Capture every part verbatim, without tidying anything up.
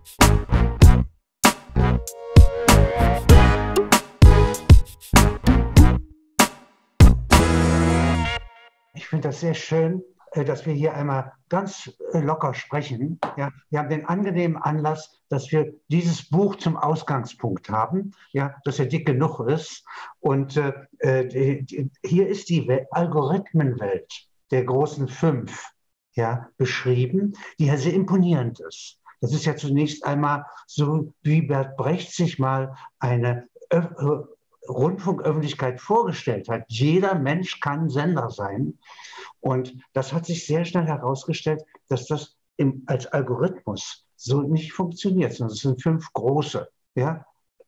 Ich finde das sehr schön, dass wir hier einmal ganz locker sprechen. Ja, wir haben den angenehmen Anlass, dass wir dieses Buch zum Ausgangspunkt haben, ja, dass er dick genug ist. Und äh, die, die, hier ist die Welt, Algorithmenwelt der großen Fünf, ja, beschrieben, die ja sehr imponierend ist. Das ist ja zunächst einmal so, wie Bert Brecht sich mal eine Ö Rundfunköffentlichkeit vorgestellt hat. Jeder Mensch kann Sender sein. Und das hat sich sehr schnell herausgestellt, dass das im, als Algorithmus so nicht funktioniert, sondern es sind fünf große, ja,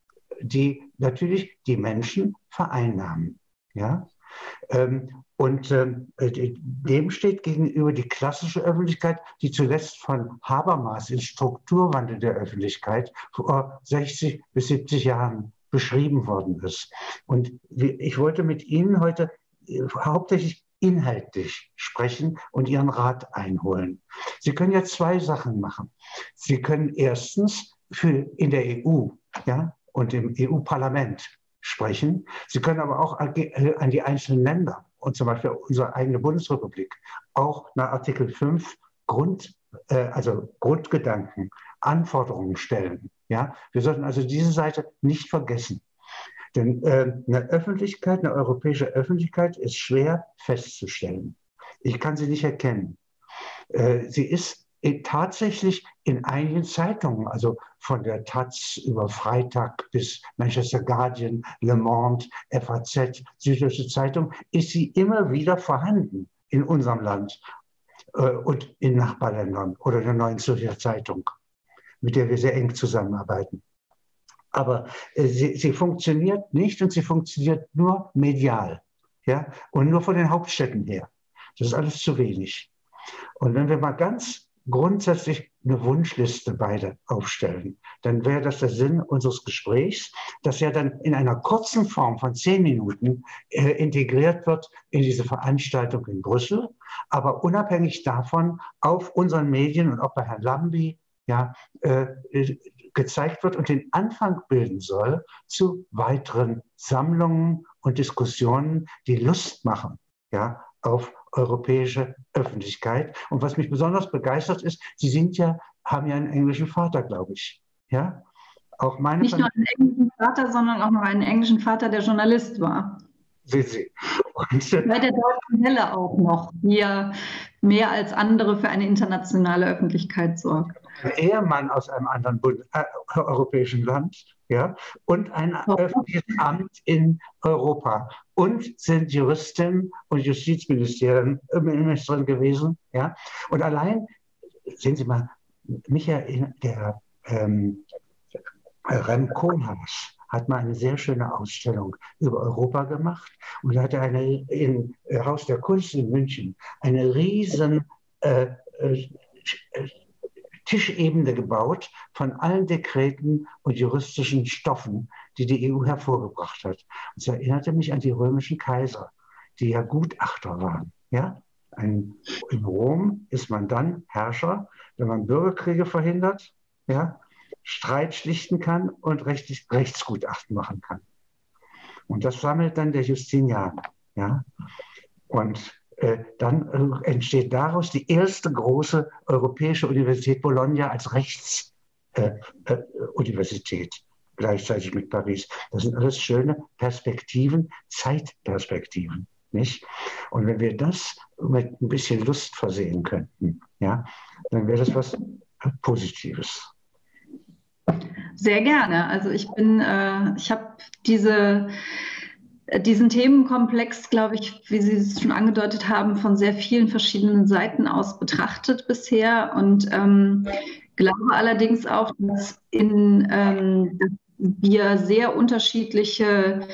die natürlich die Menschen vereinnahmen. Ja? Ähm, und ähm, dem steht gegenüber die klassische Öffentlichkeit, die zuletzt von Habermas im Strukturwandel der Öffentlichkeit vor sechzig bis siebzig Jahren beschrieben worden ist. Und ich wollte mit Ihnen heute hauptsächlich inhaltlich sprechen und Ihren Rat einholen. Sie können ja zwei Sachen machen. Sie können erstens für in der E U, ja, und im E U-Parlament sprechen. Sie können aber auch an die einzelnen Länder und zum Beispiel unsere eigene Bundesrepublik auch nach Artikel fünf Grund, äh, also Grundgedanken, Anforderungen stellen. Ja? Wir sollten also diese Seite nicht vergessen. Denn äh, eine Öffentlichkeit, eine europäische Öffentlichkeit ist schwer festzustellen. Ich kann sie nicht erkennen. Äh, sie ist tatsächlich in einigen Zeitungen, also von der Taz über Freitag bis Manchester Guardian, Le Monde, F A Z, Süddeutsche Zeitung, ist sie immer wieder vorhanden in unserem Land äh, und in Nachbarländern oder der Neuen Zürcher Zeitung, mit der wir sehr eng zusammenarbeiten. Aber äh, sie, sie funktioniert nicht und sie funktioniert nur medial, ja, und nur von den Hauptstädten her. Das ist alles zu wenig. Und wenn wir mal ganz grundsätzlich eine Wunschliste beide aufstellen, dann wäre das der Sinn unseres Gesprächs, das ja dann in einer kurzen Form von zehn Minuten äh, integriert wird in diese Veranstaltung in Brüssel, aber unabhängig davon auf unseren Medien und auch bei Herrn Lambi ja, äh, gezeigt wird und den Anfang bilden soll zu weiteren Sammlungen und Diskussionen, die Lust machen, ja, auf europäische Öffentlichkeit. Und was mich besonders begeistert ist, Sie sind ja, haben ja einen englischen Vater, glaube ich. Ja? Auch meine Nicht nur einen englischen Vater, sondern auch noch einen englischen Vater, der Journalist war. Sehen Sie. Und, bei der Deutschen Welle auch noch, die ja mehr als andere für eine internationale Öffentlichkeit sorgt. Ein Ehemann aus einem anderen Bund äh, europäischen Land, ja, und ein Oh. öffentliches Amt in Europa und sind Juristin und Justizministerin äh, Ministerin gewesen, ja. Und allein, sehen Sie mal, Michael, der ähm, Rem Koolhaas hat mal eine sehr schöne Ausstellung über Europa gemacht und hat eine in Haus der Kunst in München eine riesen äh, äh, Tischebene gebaut von allen Dekreten und juristischen Stoffen, die die E U hervorgebracht hat. Und es erinnerte mich an die römischen Kaiser, die ja Gutachter waren. Ja? Ein, in Rom ist man dann Herrscher, wenn man Bürgerkriege verhindert, ja? Streit schlichten kann und rechtlich, Rechtsgutachten machen kann. Und das sammelt dann der Justinian. Ja? Und äh, dann äh, entsteht daraus die erste große europäische Universität Bologna als Rechtsuniversität, äh, äh, gleichzeitig mit Paris. Das sind alles schöne Perspektiven, Zeitperspektiven. Nicht? Und wenn wir das mit ein bisschen Lust versehen könnten, ja, dann wäre das was Positives. Sehr gerne. Also ich bin, äh, ich habe diese, diesen Themenkomplex, glaube ich, wie Sie es schon angedeutet haben, von sehr vielen verschiedenen Seiten aus betrachtet bisher und ähm, glaube allerdings auch, dass, in, ähm, dass wir sehr unterschiedliche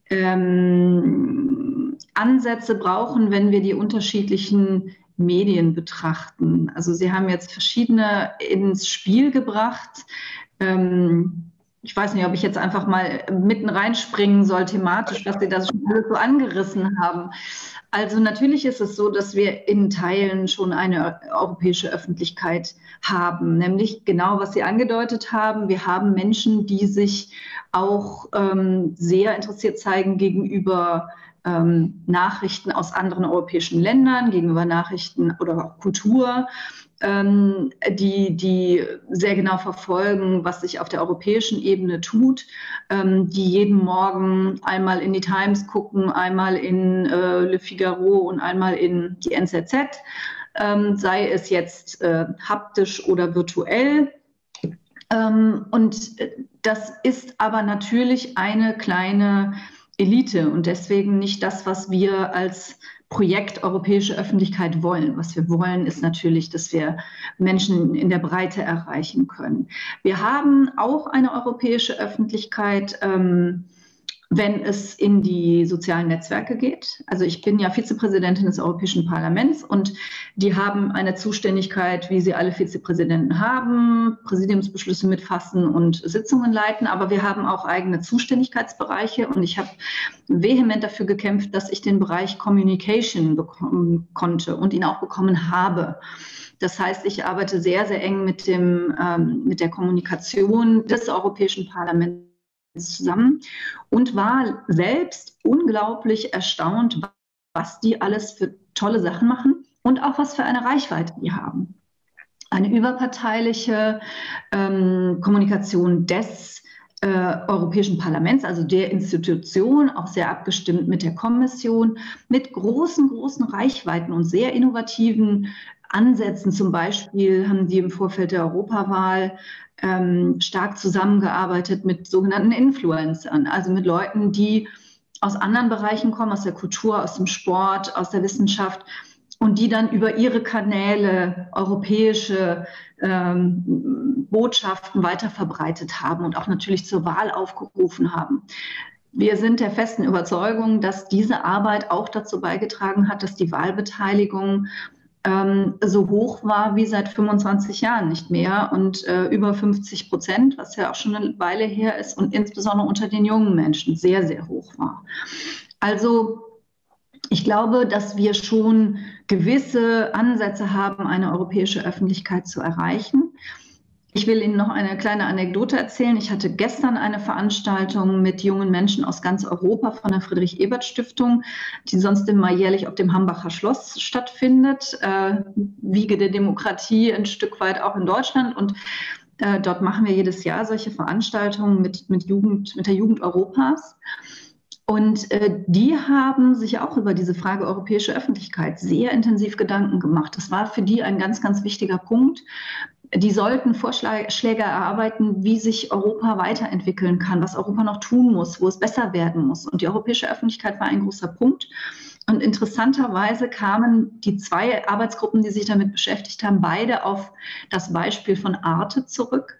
ähm, Ansätze brauchen, wenn wir die unterschiedlichen Medien betrachten. Also Sie haben jetzt verschiedene ins Spiel gebracht. Ähm, ich weiß nicht, ob ich jetzt einfach mal mitten reinspringen soll, thematisch, was Sie da schon alles so angerissen haben. Also natürlich ist es so, dass wir in Teilen schon eine europäische Öffentlichkeit haben, nämlich genau, was Sie angedeutet haben. Wir haben Menschen, die sich auch ähm, sehr interessiert zeigen gegenüber ähm, Nachrichten aus anderen europäischen Ländern, gegenüber Nachrichten oder auch Kultur. Ähm, die, die sehr genau verfolgen, was sich auf der europäischen Ebene tut, ähm, die jeden Morgen einmal in die Times gucken, einmal in äh, Le Figaro und einmal in die N Z Z, ähm, sei es jetzt äh, haptisch oder virtuell. Ähm, und das ist aber natürlich eine kleine Elite und deswegen nicht das, was wir als Projekt europäische Öffentlichkeit wollen. Was wir wollen, ist natürlich, dass wir Menschen in der Breite erreichen können. Wir haben auch eine europäische Öffentlichkeit, ähm, wenn es in die sozialen Netzwerke geht. Also ich bin ja Vizepräsidentin des Europäischen Parlaments und die haben eine Zuständigkeit, wie sie alle Vizepräsidenten haben, Präsidiumsbeschlüsse mitfassen und Sitzungen leiten. Aber wir haben auch eigene Zuständigkeitsbereiche und ich habe vehement dafür gekämpft, dass ich den Bereich Communication bekommen konnte und ihn auch bekommen habe. Das heißt, ich arbeite sehr, sehr eng mit, dem, ähm, mit der Kommunikation des Europäischen Parlaments zusammen und war selbst unglaublich erstaunt, was die alles für tolle Sachen machen und auch was für eine Reichweite die haben. Eine überparteiliche ähm, Kommunikation des äh, Europäischen Parlaments, also der Institution, auch sehr abgestimmt mit der Kommission, mit großen, großen Reichweiten und sehr innovativen Ansätzen. Zum Beispiel haben die im Vorfeld der Europawahl ähm, stark zusammengearbeitet mit sogenannten Influencern, also mit Leuten, die aus anderen Bereichen kommen, aus der Kultur, aus dem Sport, aus der Wissenschaft und die dann über ihre Kanäle europäische ähm, Botschaften weiterverbreitet haben und auch natürlich zur Wahl aufgerufen haben. Wir sind der festen Überzeugung, dass diese Arbeit auch dazu beigetragen hat, dass die Wahlbeteiligung ähm, so hoch war wie seit fünfundzwanzig Jahren nicht mehr und äh, über fünfzig Prozent, was ja auch schon eine Weile her ist und insbesondere unter den jungen Menschen sehr, sehr hoch war. Also ich glaube, dass wir schon gewisse Ansätze haben, eine europäische Öffentlichkeit zu erreichen. Ich will Ihnen noch eine kleine Anekdote erzählen. Ich hatte gestern eine Veranstaltung mit jungen Menschen aus ganz Europa von der Friedrich-Ebert-Stiftung, die sonst immer jährlich auf dem Hambacher Schloss stattfindet. Äh, Wiege der Demokratie ein Stück weit auch in Deutschland. Und äh, dort machen wir jedes Jahr solche Veranstaltungen mit, mit, Jugend, mit der Jugend Europas. Und äh, die haben sich auch über diese Frage europäische Öffentlichkeit sehr intensiv Gedanken gemacht. Das war für die ein ganz, ganz wichtiger Punkt. Die sollten Vorschläge erarbeiten, wie sich Europa weiterentwickeln kann, was Europa noch tun muss, wo es besser werden muss. Und die europäische Öffentlichkeit war ein großer Punkt. Und interessanterweise kamen die zwei Arbeitsgruppen, die sich damit beschäftigt haben, beide auf das Beispiel von Arte zurück,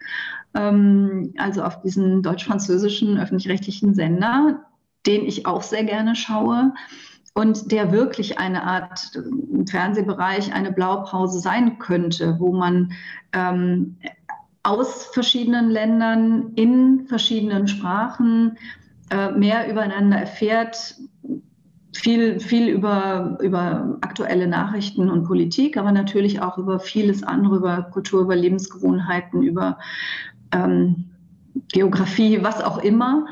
ähm, also auf diesen deutsch-französischen öffentlich-rechtlichen Sender, den ich auch sehr gerne schaue und der wirklich eine Art im Fernsehbereich, eine Blaupause sein könnte, wo man ähm, aus verschiedenen Ländern in verschiedenen Sprachen äh, mehr übereinander erfährt, viel, viel über, über aktuelle Nachrichten und Politik, aber natürlich auch über vieles andere, über Kultur, über Lebensgewohnheiten, über ähm, Geografie, was auch immer.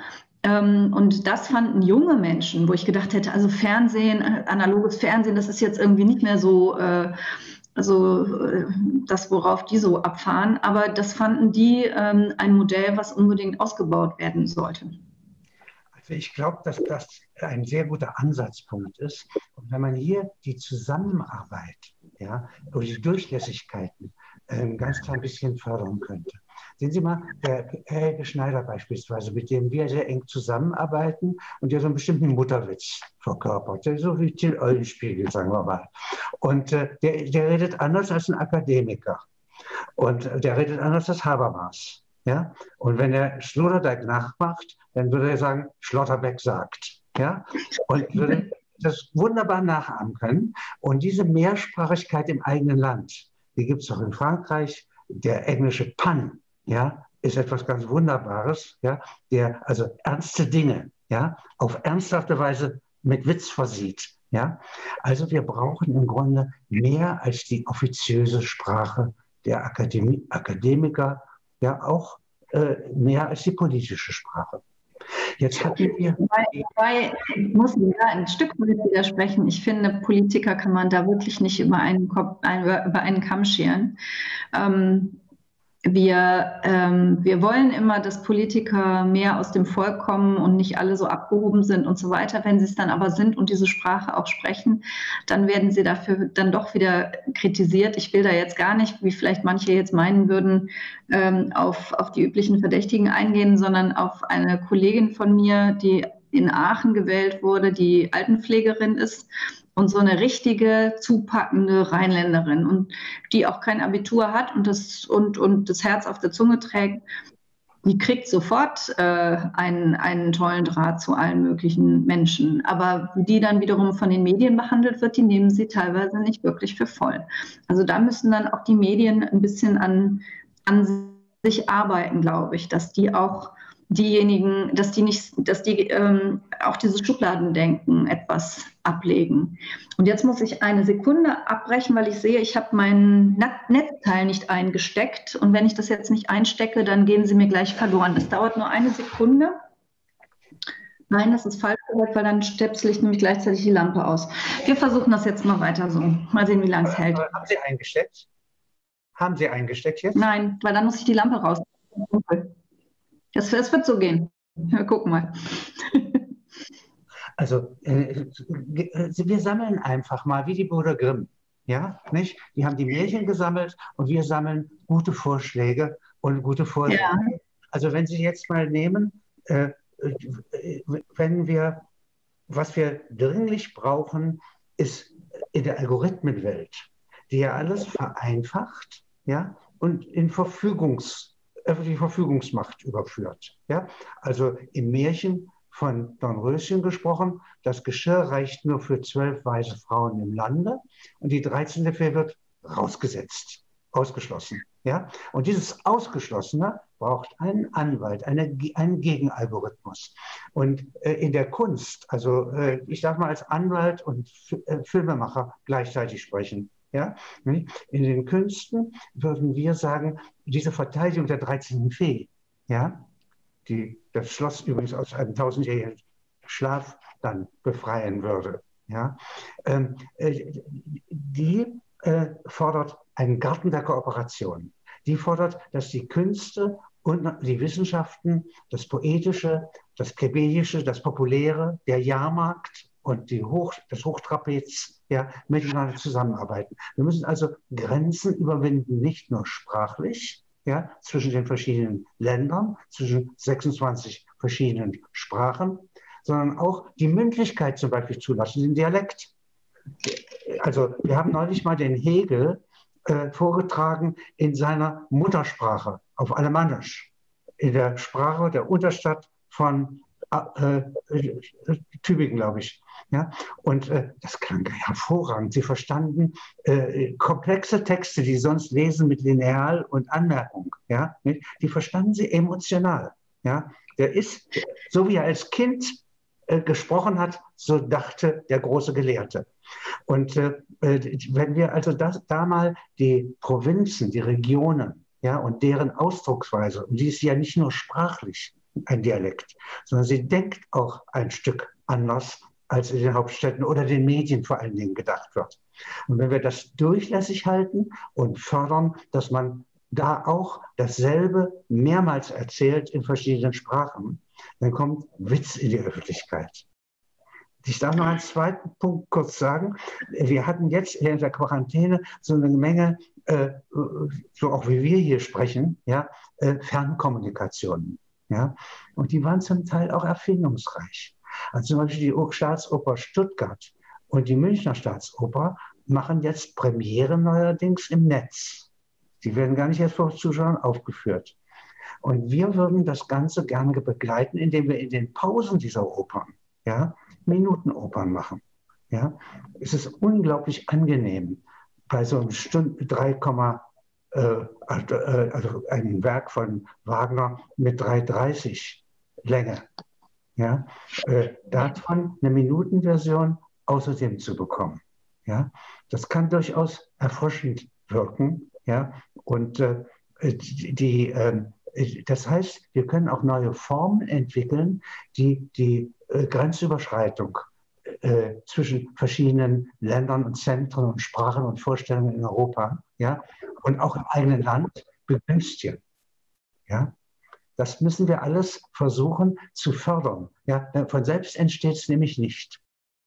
Und das fanden junge Menschen, wo ich gedacht hätte, also Fernsehen, analoges Fernsehen, das ist jetzt irgendwie nicht mehr so, äh, also äh, das, worauf die so abfahren. Aber das fanden die ähm, ein Modell, was unbedingt ausgebaut werden sollte. Also ich glaube, dass das ein sehr guter Ansatzpunkt ist. Und wenn man hier die Zusammenarbeit, ja, oder die Durchlässigkeiten ein ganz klein bisschen fördern könnte. Sehen Sie mal, der Helge Schneider beispielsweise, mit dem wir sehr eng zusammenarbeiten und der so einen bestimmten Mutterwitz verkörpert, so wie Till Eulenspiegel, sagen wir mal. Und äh, der, der redet anders als ein Akademiker. Und äh, der redet anders als Habermas. Ja? Und wenn er Sloterdijk nachmacht, dann würde er sagen, Schlotterbeck sagt. Ja? Und würde das wunderbar nachahmen können. Und diese Mehrsprachigkeit im eigenen Land, die gibt es auch in Frankreich, der englische Pan. Ja, ist etwas ganz Wunderbares, ja, der also ernste Dinge, ja, auf ernsthafte Weise mit Witz versieht. Ja. Also wir brauchen im Grunde mehr als die offiziöse Sprache der Akademie, Akademiker, ja auch äh, mehr als die politische Sprache. Jetzt hatten wir. Wobei, wobei, ich muss da ein Stück weit widersprechen. Ich finde, Politiker kann man da wirklich nicht über einen, Kopf, ein, über einen Kamm scheren. Ähm, wir, ähm, wir wollen immer, dass Politiker mehr aus dem Volk kommen und nicht alle so abgehoben sind und so weiter. Wenn sie es dann aber sind und diese Sprache auch sprechen, dann werden sie dafür dann doch wieder kritisiert. Ich will da jetzt gar nicht, wie vielleicht manche jetzt meinen würden, ähm, auf, auf die üblichen Verdächtigen eingehen, sondern auf eine Kollegin von mir, die in Aachen gewählt wurde, die Altenpflegerin ist und so eine richtige, zupackende Rheinländerin und die auch kein Abitur hat und das, und, und das Herz auf der Zunge trägt, die kriegt sofort äh, einen, einen tollen Draht zu allen möglichen Menschen. Aber wie die dann wiederum von den Medien behandelt wird, die nehmen sie teilweise nicht wirklich für voll. Also da müssen dann auch die Medien ein bisschen an, an sich arbeiten, glaube ich, dass die auch diejenigen, dass die nicht, dass die ähm, auch dieses Schubladendenken etwas ablegen. Und jetzt muss ich eine Sekunde abbrechen, weil ich sehe, ich habe mein Netzteil nicht eingesteckt. Und wenn ich das jetzt nicht einstecke, dann gehen sie mir gleich verloren. Das dauert nur eine Sekunde. Nein, das ist falsch, weil dann stöpsel ich nämlich gleichzeitig die Lampe aus. Wir versuchen das jetzt mal weiter so. Mal sehen, wie lange es hält. Haben Sie eingesteckt? Haben Sie eingesteckt jetzt? Nein, weil dann muss ich die Lampe raus. Das, das wird so gehen. Wir gucken mal. Also äh, wir sammeln einfach mal, wie die Brüder Grimm. Ja, nicht? Die haben die Märchen gesammelt und wir sammeln gute Vorschläge und gute Vorschläge. Ja. Also wenn Sie jetzt mal nehmen, äh, wenn wir, was wir dringlich brauchen, ist in der Algorithmenwelt, die ja alles vereinfacht, ja, und in Verfügungs öffentliche Verfügungsmacht überführt. Ja? Also im Märchen von Dornröschen gesprochen, das Geschirr reicht nur für zwölf weise Frauen im Lande und die dreizehnte Fee wird rausgesetzt, ausgeschlossen. Ja? Und dieses Ausgeschlossene braucht einen Anwalt, eine, einen Gegenalgorithmus. Und äh, in der Kunst, also äh, ich darf mal als Anwalt und äh, Filmemacher gleichzeitig sprechen. Ja? In den Künsten würden wir sagen, diese Verteidigung der dreizehnten Fee, ja, die das Schloss übrigens aus einem tausendjährigen Schlaf dann befreien würde, ja, ähm, äh, die äh, fordert einen Garten der Kooperation. Die fordert, dass die Künste und die Wissenschaften, das Poetische, das Plebeische, das Populäre, der Jahrmarkt und die Hoch, das Hochtrapez, ja, miteinander zusammenarbeiten. Wir müssen also Grenzen überwinden, nicht nur sprachlich, ja, zwischen den verschiedenen Ländern, zwischen sechsundzwanzig verschiedenen Sprachen, sondern auch die Mündlichkeit zum Beispiel zulassen, den Dialekt. Also wir haben neulich mal den Hegel äh, vorgetragen in seiner Muttersprache auf Alemannisch, in der Sprache der Unterstadt von äh, äh, Tübingen, glaube ich. Ja, und äh, das klang hervorragend. Sie verstanden äh, komplexe Texte, die sie sonst lesen mit Lineal und Anmerkung. Ja, die verstanden sie emotional. Ja, der ist, so wie er als Kind äh, gesprochen hat, so dachte der große Gelehrte. Und äh, wenn wir also das, da mal die Provinzen, die Regionen, ja, und deren Ausdrucksweise, und die ist ja nicht nur sprachlich ein Dialekt, sondern sie denkt auch ein Stück anders, als in den Hauptstädten oder den Medien vor allen Dingen gedacht wird. Und wenn wir das durchlässig halten und fördern, dass man da auch dasselbe mehrmals erzählt in verschiedenen Sprachen, dann kommt Witz in die Öffentlichkeit. Ich darf noch einen zweiten Punkt kurz sagen. Wir hatten jetzt in der Quarantäne so eine Menge, äh, so auch wie wir hier sprechen, ja, äh, Fernkommunikationen. Ja? Und die waren zum Teil auch erfindungsreich. Also zum Beispiel die Staatsoper Stuttgart und die Münchner Staatsoper machen jetzt Premiere neuerdings im Netz. Die werden gar nicht erst vor Zuschauern aufgeführt. Und wir würden das Ganze gerne begleiten, indem wir in den Pausen dieser Opern, ja, Minutenopern machen. Ja. Es ist unglaublich angenehm, bei so einem Stunden drei Komma äh, also ein Werk von Wagner mit drei dreißig Länge. Ja? Äh, davon eine Minutenversion außerdem zu bekommen. Ja? Das kann durchaus erfrischend wirken. Ja? Und äh, die, die, äh, das heißt, wir können auch neue Formen entwickeln, die die äh, Grenzüberschreitung äh, zwischen verschiedenen Ländern und Zentren und Sprachen und Vorstellungen in Europa, ja, und auch im eigenen Land begünstigen. Ja. Das müssen wir alles versuchen zu fördern. Ja. Von selbst entsteht es nämlich nicht.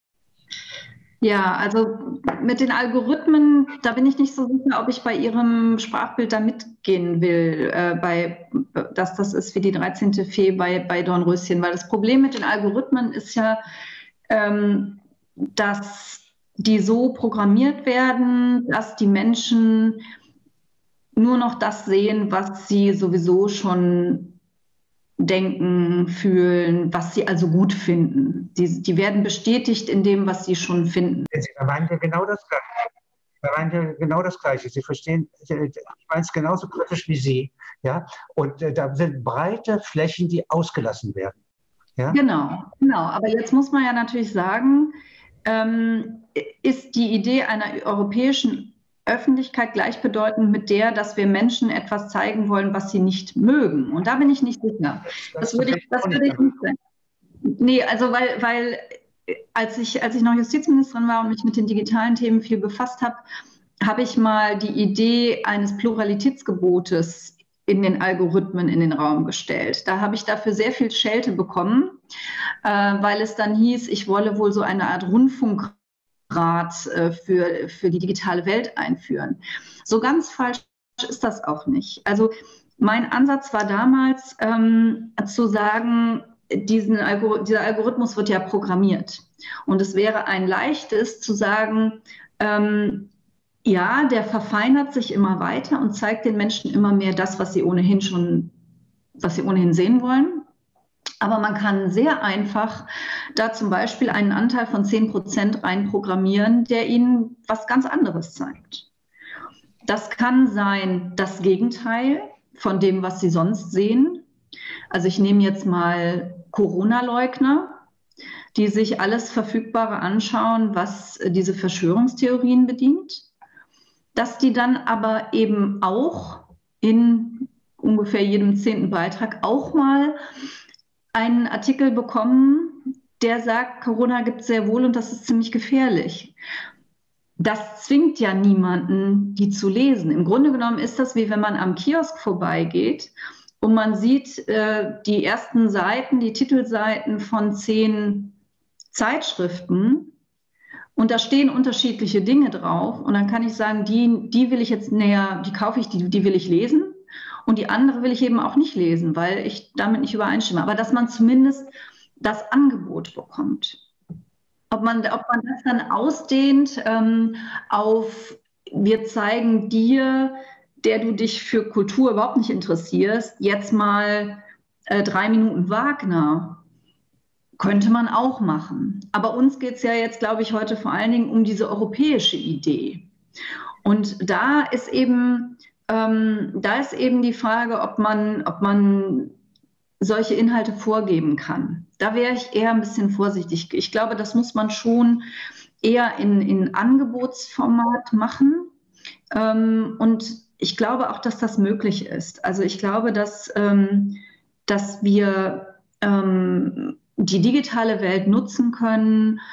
Ja, also mit den Algorithmen, da bin ich nicht so sicher, ob ich bei Ihrem Sprachbild da mitgehen will, äh, bei, dass das ist wie die dreizehnte Fee bei, bei Dornröschen. Weil das Problem mit den Algorithmen ist ja, ähm, dass die so programmiert werden, dass die Menschen nur noch das sehen, was sie sowieso schon denken, fühlen, was sie also gut finden. Die, die werden bestätigt in dem, was sie schon finden. Sie meinen ja genau das Gleiche. Sie meinen ja genau das Gleiche. Sie verstehen, ich meine es genauso kritisch wie Sie. Ja? Und äh, da sind breite Flächen, die ausgelassen werden. Ja? Genau, genau. Aber jetzt muss man ja natürlich sagen, ähm, ist die Idee einer europäischen Öffentlichkeit gleichbedeutend mit der, dass wir Menschen etwas zeigen wollen, was sie nicht mögen. Und da bin ich nicht sicher. Das, das würde ich, das würde ich nicht sagen. Nee, also weil, weil als ich, als ich noch Justizministerin war und mich mit den digitalen Themen viel befasst habe, habe ich mal die Idee eines Pluralitätsgebotes in den Algorithmen in den Raum gestellt. Da habe ich dafür sehr viel Schelte bekommen, äh, weil es dann hieß, ich wolle wohl so eine Art Rundfunk Für, für die digitale Welt einführen. So ganz falsch ist das auch nicht. Also mein Ansatz war damals ähm, zu sagen, diesen Algor- dieser Algorithmus wird ja programmiert. Und es wäre ein leichtes zu sagen, ähm, ja, der verfeinert sich immer weiter und zeigt den Menschen immer mehr das, was sie ohnehin schon, was sie ohnehin sehen wollen. Aber man kann sehr einfach da zum Beispiel einen Anteil von zehn Prozent reinprogrammieren, der Ihnen was ganz anderes zeigt. Das kann sein das Gegenteil von dem, was Sie sonst sehen. Also ich nehme jetzt mal Corona-Leugner, die sich alles Verfügbare anschauen, was diese Verschwörungstheorien bedient, dass die dann aber eben auch in ungefähr jedem zehnten Beitrag auch mal einen Artikel bekommen, der sagt, Corona gibt es sehr wohl und das ist ziemlich gefährlich. Das zwingt ja niemanden, die zu lesen. Im Grunde genommen ist das, wie wenn man am Kiosk vorbeigeht und man sieht äh, die ersten Seiten, die Titelseiten von zehn Zeitschriften und da stehen unterschiedliche Dinge drauf und dann kann ich sagen, die, die will ich jetzt näher, die kaufe ich, die, die will ich lesen. Und die andere will ich eben auch nicht lesen, weil ich damit nicht übereinstimme. Aber dass man zumindest das Angebot bekommt. Ob man, ob man das dann ausdehnt ähm, auf, wir zeigen dir, der du dich für Kultur überhaupt nicht interessierst, jetzt mal äh, drei Minuten Wagner, könnte man auch machen. Aber uns geht es ja jetzt, glaube ich, heute vor allen Dingen um diese europäische Idee. Und da ist eben... Ähm, da ist eben die Frage, ob man, ob man solche Inhalte vorgeben kann. Da wäre ich eher ein bisschen vorsichtig. Ich glaube, das muss man schon eher in, in Angebotsformat machen. Ähm, und ich glaube auch, dass das möglich ist. Also ich glaube, dass, ähm, dass wir ähm, die digitale Welt nutzen können,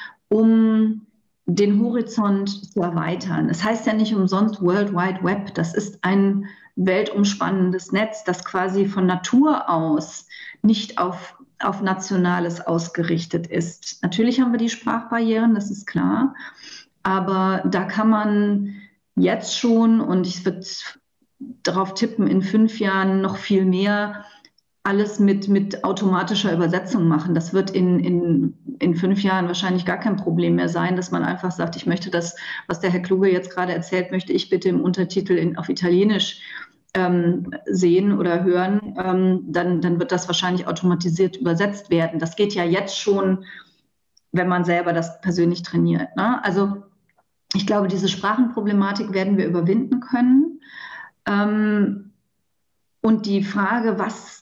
um den Horizont zu erweitern. Es heißt ja nicht umsonst World Wide Web. Das ist ein weltumspannendes Netz, das quasi von Natur aus nicht auf, auf Nationales ausgerichtet ist. Natürlich haben wir die Sprachbarrieren, das ist klar. Aber da kann man jetzt schon, und ich würde darauf tippen, in fünf Jahren noch viel mehr, alles mit, mit automatischer Übersetzung machen. Das wird in, in, in fünf Jahren wahrscheinlich gar kein Problem mehr sein, dass man einfach sagt, ich möchte das, was der Herr Kluge jetzt gerade erzählt, möchte ich bitte im Untertitel in, auf Italienisch ähm, sehen oder hören. Ähm, dann, dann wird das wahrscheinlich automatisiert übersetzt werden. Das geht ja jetzt schon, wenn man selber das persönlich trainiert, ne? Also ich glaube, diese Sprachenproblematik werden wir überwinden können. Ähm, und die Frage, was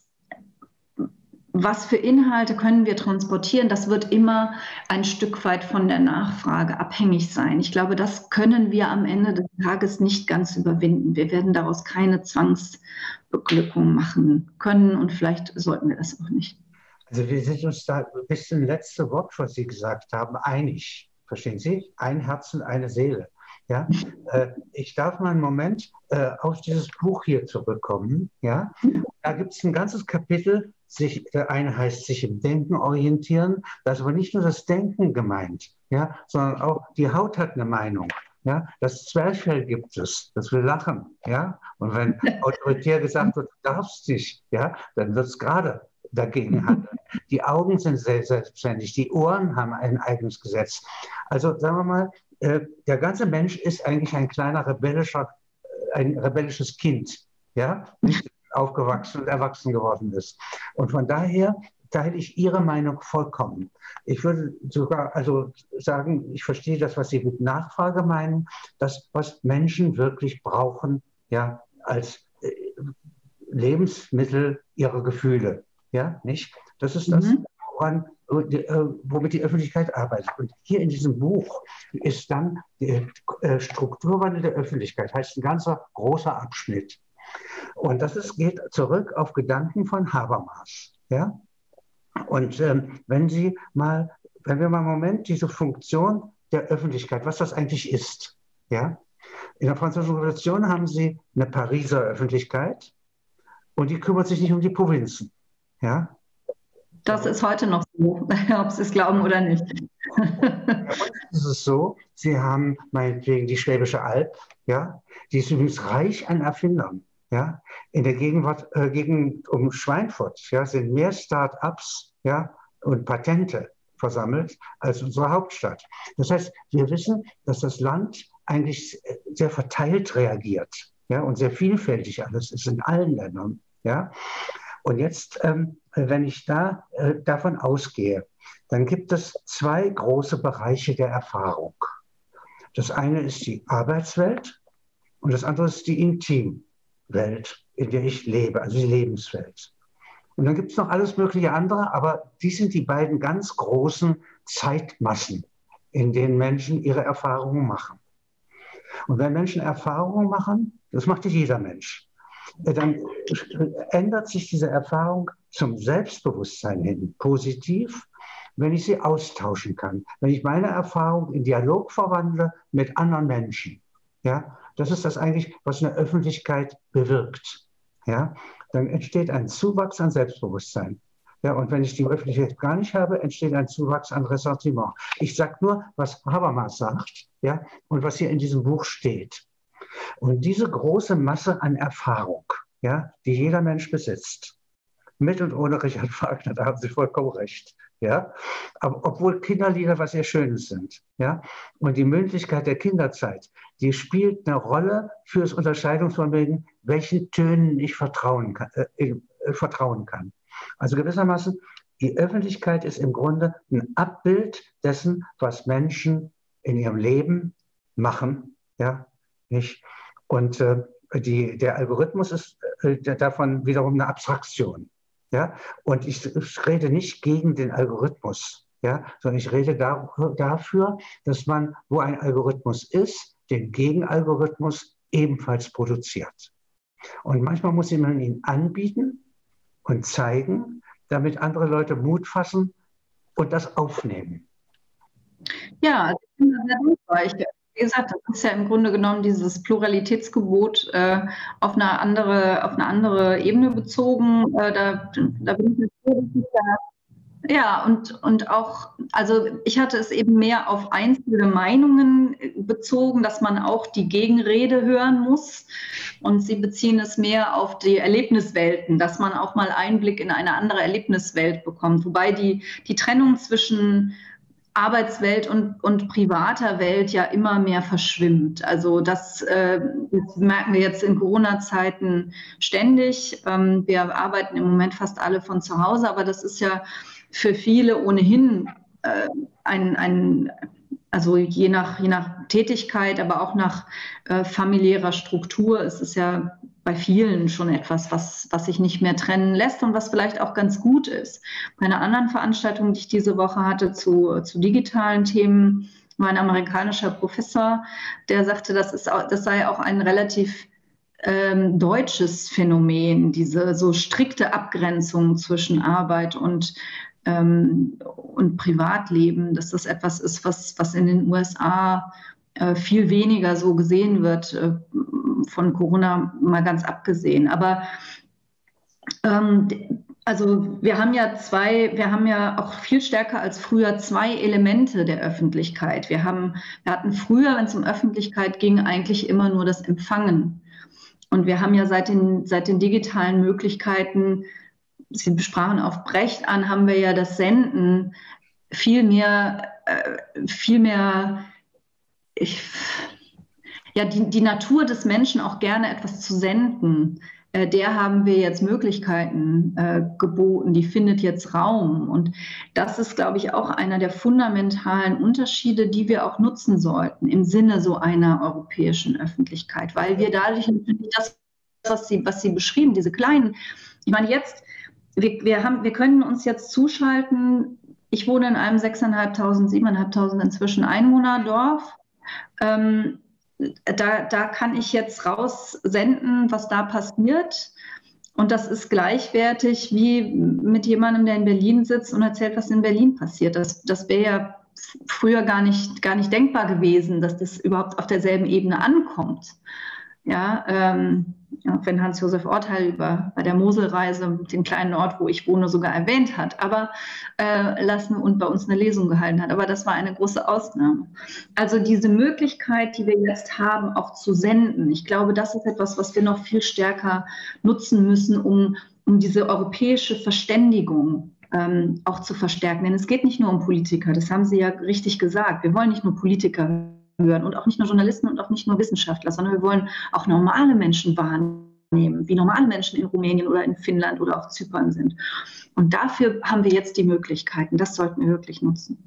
Was für Inhalte können wir transportieren, das wird immer ein Stück weit von der Nachfrage abhängig sein. Ich glaube, das können wir am Ende des Tages nicht ganz überwinden. Wir werden daraus keine Zwangsbeglückung machen können und vielleicht sollten wir das auch nicht. Also wir sind uns da bis zum letzten Wort, was Sie gesagt haben, einig. Verstehen Sie? Ein Herz und eine Seele. Ja? Äh, ich darf mal einen Moment äh, auf dieses Buch hier zurückkommen. Ja? Da gibt es ein ganzes Kapitel, sich, der eine heißt sich im Denken orientieren. Da ist aber nicht nur das Denken gemeint, ja? Sondern auch die Haut hat eine Meinung. Ja? Das Zwerchfell gibt es, das will lachen. Ja? Und wenn autoritär gesagt wird, du darfst nicht, ja? Dann wird es gerade dagegen handeln. Die Augen sind sehr selbstständig, die Ohren haben ein eigenes Gesetz. Also sagen wir mal, äh, der ganze Mensch ist eigentlich ein kleiner rebellischer, ein rebellisches Kind, ja, nicht aufgewachsen und erwachsen geworden ist. Und von daher teile ich Ihre Meinung vollkommen. Ich würde sogar also sagen, ich verstehe das, was Sie mit Nachfrage meinen, das, was Menschen wirklich brauchen, ja, als äh, Lebensmittel ihrer Gefühle. Ja, nicht? Das ist das, Mhm. woran, womit die Öffentlichkeit arbeitet. Und hier in diesem Buch ist dann die Strukturwandel der Öffentlichkeit, heißt ein ganzer großer Abschnitt. Und das ist, geht zurück auf Gedanken von Habermas. Ja? Und ähm, wenn Sie mal, wenn wir mal einen Moment diese Funktion der Öffentlichkeit, was das eigentlich ist, ja? In der Französischen Revolution haben Sie eine Pariser Öffentlichkeit und die kümmert sich nicht um die Provinzen. Ja? Das ist heute noch so, ob Sie es glauben oder nicht. Bei uns ist es so, Sie haben meinetwegen die Schwäbische Alb, ja, die ist übrigens reich an Erfindern. Ja. In der Gegenwart, äh, Gegend um Schweinfurt, ja, sind mehr Start-ups, ja, und Patente versammelt als unsere Hauptstadt. Das heißt, wir wissen, dass das Land eigentlich sehr verteilt reagiert, ja, und sehr vielfältig alles ist in allen Ländern. Ja. Und jetzt, ähm, wenn ich da äh, davon ausgehe, dann gibt es zwei große Bereiche der Erfahrung. Das eine ist die Arbeitswelt und das andere ist die Intimwelt, in der ich lebe, also die Lebenswelt. Und dann gibt es noch alles mögliche andere, aber die sind die beiden ganz großen Zeitmassen, in denen Menschen ihre Erfahrungen machen. Und wenn Menschen Erfahrungen machen, das macht nicht jeder Mensch, dann ändert sich diese Erfahrung zum Selbstbewusstsein hin, positiv, wenn ich sie austauschen kann, wenn ich meine Erfahrung in Dialog verwandle mit anderen Menschen. Ja, das ist das eigentlich, was eine Öffentlichkeit bewirkt. Ja, dann entsteht ein Zuwachs an Selbstbewusstsein. Ja, und wenn ich die Öffentlichkeit gar nicht habe, entsteht ein Zuwachs an Ressentiment. Ich sage nur, was Habermas sagt, ja, und was hier in diesem Buch steht. Und diese große Masse an Erfahrung, ja, die jeder Mensch besitzt, mit und ohne Richard Wagner, da haben Sie vollkommen recht, ja, aber obwohl Kinderlieder was sehr Schönes sind, ja, und die Mündlichkeit der Kinderzeit, die spielt eine Rolle für das Unterscheidungsvermögen, welchen Tönen ich vertrauen kann, äh, äh, vertrauen kann. Also gewissermaßen, die Öffentlichkeit ist im Grunde ein Abbild dessen, was Menschen in ihrem Leben machen, ja, nicht? Und äh, die, der Algorithmus ist äh, davon wiederum eine Abstraktion. Ja? Und ich, ich rede nicht gegen den Algorithmus, ja? Sondern ich rede da, dafür, dass man, wo ein Algorithmus ist, den Gegenalgorithmus ebenfalls produziert. Und manchmal muss man ihn anbieten und zeigen, damit andere Leute Mut fassen und das aufnehmen. Ja, also ich bin da sehr dankbar. Ich, wie gesagt, das ist ja im Grunde genommen dieses Pluralitätsgebot äh, auf eine andere, auf eine andere Ebene bezogen. Äh, da, da bin ich natürlich da. Ja, und, und auch, also ich hatte es eben mehr auf einzelne Meinungen bezogen, dass man auch die Gegenrede hören muss. Und Sie beziehen es mehr auf die Erlebniswelten, dass man auch mal Einblick in eine andere Erlebniswelt bekommt. Wobei die, die Trennung zwischen Arbeitswelt und, und privater Welt ja immer mehr verschwimmt. Also das, äh, das merken wir jetzt in Corona-Zeiten ständig. Ähm, wir arbeiten im Moment fast alle von zu Hause, aber das ist ja für viele ohnehin äh, ein, ein, also je nach, je nach Tätigkeit, aber auch nach äh, familiärer Struktur ist es ja bei vielen schon etwas, was, was sich nicht mehr trennen lässt und was vielleicht auch ganz gut ist. Bei einer anderen Veranstaltung, die ich diese Woche hatte zu, zu digitalen Themen, war ein amerikanischer Professor, der sagte, das, ist, das sei auch ein relativ ähm, deutsches Phänomen, diese so strikte Abgrenzung zwischen Arbeit und, ähm, und Privatleben, dass das etwas ist, was, was in den U S A äh, viel weniger so gesehen wird, äh, von Corona mal ganz abgesehen. Aber ähm, also wir haben ja zwei, wir haben ja auch viel stärker als früher zwei Elemente der Öffentlichkeit. Wir haben, wir hatten früher, wenn es um Öffentlichkeit ging, eigentlich immer nur das Empfangen. Und wir haben ja seit den, seit den digitalen Möglichkeiten, Sie sprachen auf Brecht an, haben wir ja das Senden viel mehr, äh, viel mehr, ich, ja, die, die Natur des Menschen auch gerne etwas zu senden. Der haben wir jetzt Möglichkeiten äh, geboten, die findet jetzt Raum. Und das ist, glaube ich, auch einer der fundamentalen Unterschiede, die wir auch nutzen sollten im Sinne so einer europäischen Öffentlichkeit, weil wir dadurch natürlich das, was Sie, was Sie beschrieben, diese kleinen, ich meine jetzt, wir, wir, haben, wir können uns jetzt zuschalten, ich wohne in einem sechstausendfünfhundert, siebentausendfünfhundert inzwischen Einwohnerdorf. Ähm, Da, da kann ich jetzt raussenden, was da passiert. Und das ist gleichwertig wie mit jemandem, der in Berlin sitzt und erzählt, was in Berlin passiert. Das, das wäre ja früher gar nicht, gar nicht denkbar gewesen, dass das überhaupt auf derselben Ebene ankommt. Ja, ähm, ja, wenn Hans-Josef Orteil über, bei der Moselreise, den kleinen Ort, wo ich wohne, sogar erwähnt hat, aber äh, lassen und bei uns eine Lesung gehalten hat. Aber das war eine große Ausnahme. Also diese Möglichkeit, die wir jetzt haben, auch zu senden, ich glaube, das ist etwas, was wir noch viel stärker nutzen müssen, um, um diese europäische Verständigung ähm, auch zu verstärken. Denn es geht nicht nur um Politiker, das haben Sie ja richtig gesagt. Wir wollen nicht nur Politiker hören und auch nicht nur Journalisten und auch nicht nur Wissenschaftler, sondern wir wollen auch normale Menschen wahrnehmen, wie normale Menschen in Rumänien oder in Finnland oder auf Zypern sind. Und dafür haben wir jetzt die Möglichkeiten. Das sollten wir wirklich nutzen.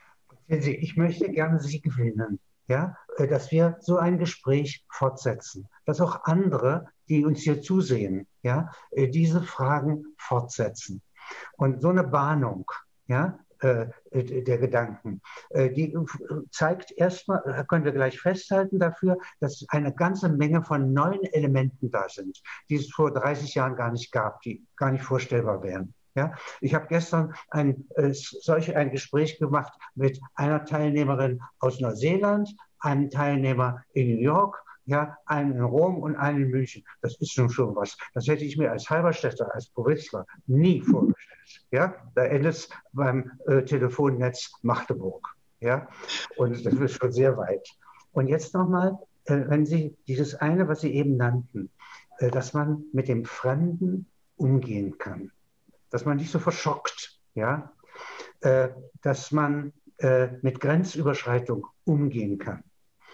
Ich möchte gerne Sie gewinnen, ja, dass wir so ein Gespräch fortsetzen, dass auch andere, die uns hier zusehen, ja, diese Fragen fortsetzen. Und so eine Bahnung, ja, der Gedanken. Die zeigt erstmal, können wir gleich festhalten dafür, dass eine ganze Menge von neuen Elementen da sind, die es vor dreißig Jahren gar nicht gab, die gar nicht vorstellbar wären. Ja, ich habe gestern ein, solch ein Gespräch gemacht mit einer Teilnehmerin aus Neuseeland, einem Teilnehmer in New York, ja, einen in Rom und einen in München. Das ist schon schon was. Das hätte ich mir als Halberstädter, als Provinzler nie vorgestellt. Ja, da endet es beim äh, Telefonnetz Magdeburg. Ja, und das ist schon sehr weit. Und jetzt nochmal, äh, wenn Sie dieses eine, was Sie eben nannten, äh, dass man mit dem Fremden umgehen kann, dass man nicht so verschockt, ja, äh, dass man äh, mit Grenzüberschreitung umgehen kann.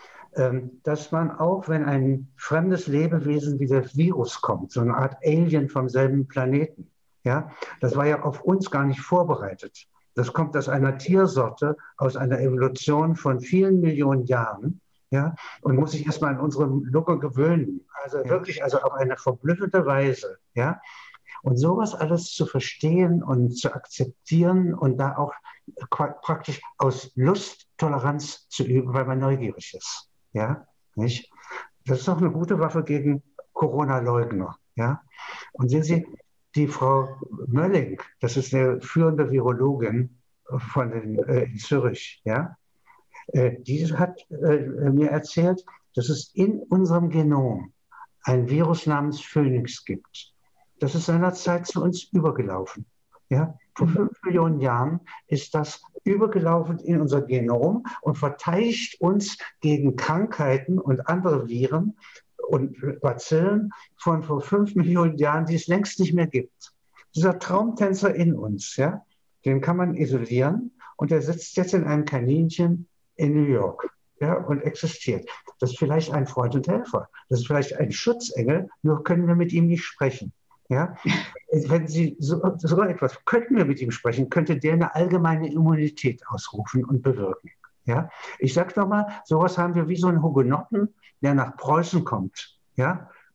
Dass man auch, wenn ein fremdes Lebewesen wie das Virus kommt, so eine Art Alien vom selben Planeten, ja, das war ja auf uns gar nicht vorbereitet. Das kommt aus einer Tiersorte, aus einer Evolution von vielen Millionen Jahren, ja, und muss sich erstmal an unsere Lunge gewöhnen. Also wirklich, also auf eine verblüffende Weise, ja. Und sowas alles zu verstehen und zu akzeptieren und da auch praktisch aus Lust Toleranz zu üben, weil man neugierig ist. Ja, nicht? Das ist doch eine gute Waffe gegen Corona-Leugner. Ja? Und sehen Sie, die Frau Mölling, das ist eine führende Virologin von den, äh, in Zürich, ja? Äh, die hat äh, mir erzählt, dass es in unserem Genom ein Virus namens Phoenix gibt. Das ist seinerzeit zu uns übergelaufen. Ja? Vor fünf Millionen Jahren ist das übergelaufen in unser Genom und verteidigt uns gegen Krankheiten und andere Viren und Bazillen von vor fünf Millionen Jahren, die es längst nicht mehr gibt. Dieser Traumtänzer in uns, ja, den kann man isolieren und der sitzt jetzt in einem Kaninchen in New York, ja, und existiert. Das ist vielleicht ein Freund und Helfer. Das ist vielleicht ein Schutzengel, nur können wir mit ihm nicht sprechen. Ja? Wenn Sie so, so etwas, könnten wir mit ihm sprechen, könnte der eine allgemeine Immunität ausrufen und bewirken. Ja? Ich sage nochmal, sowas haben wir wie so einen Hugenotten, der nach Preußen kommt, ja?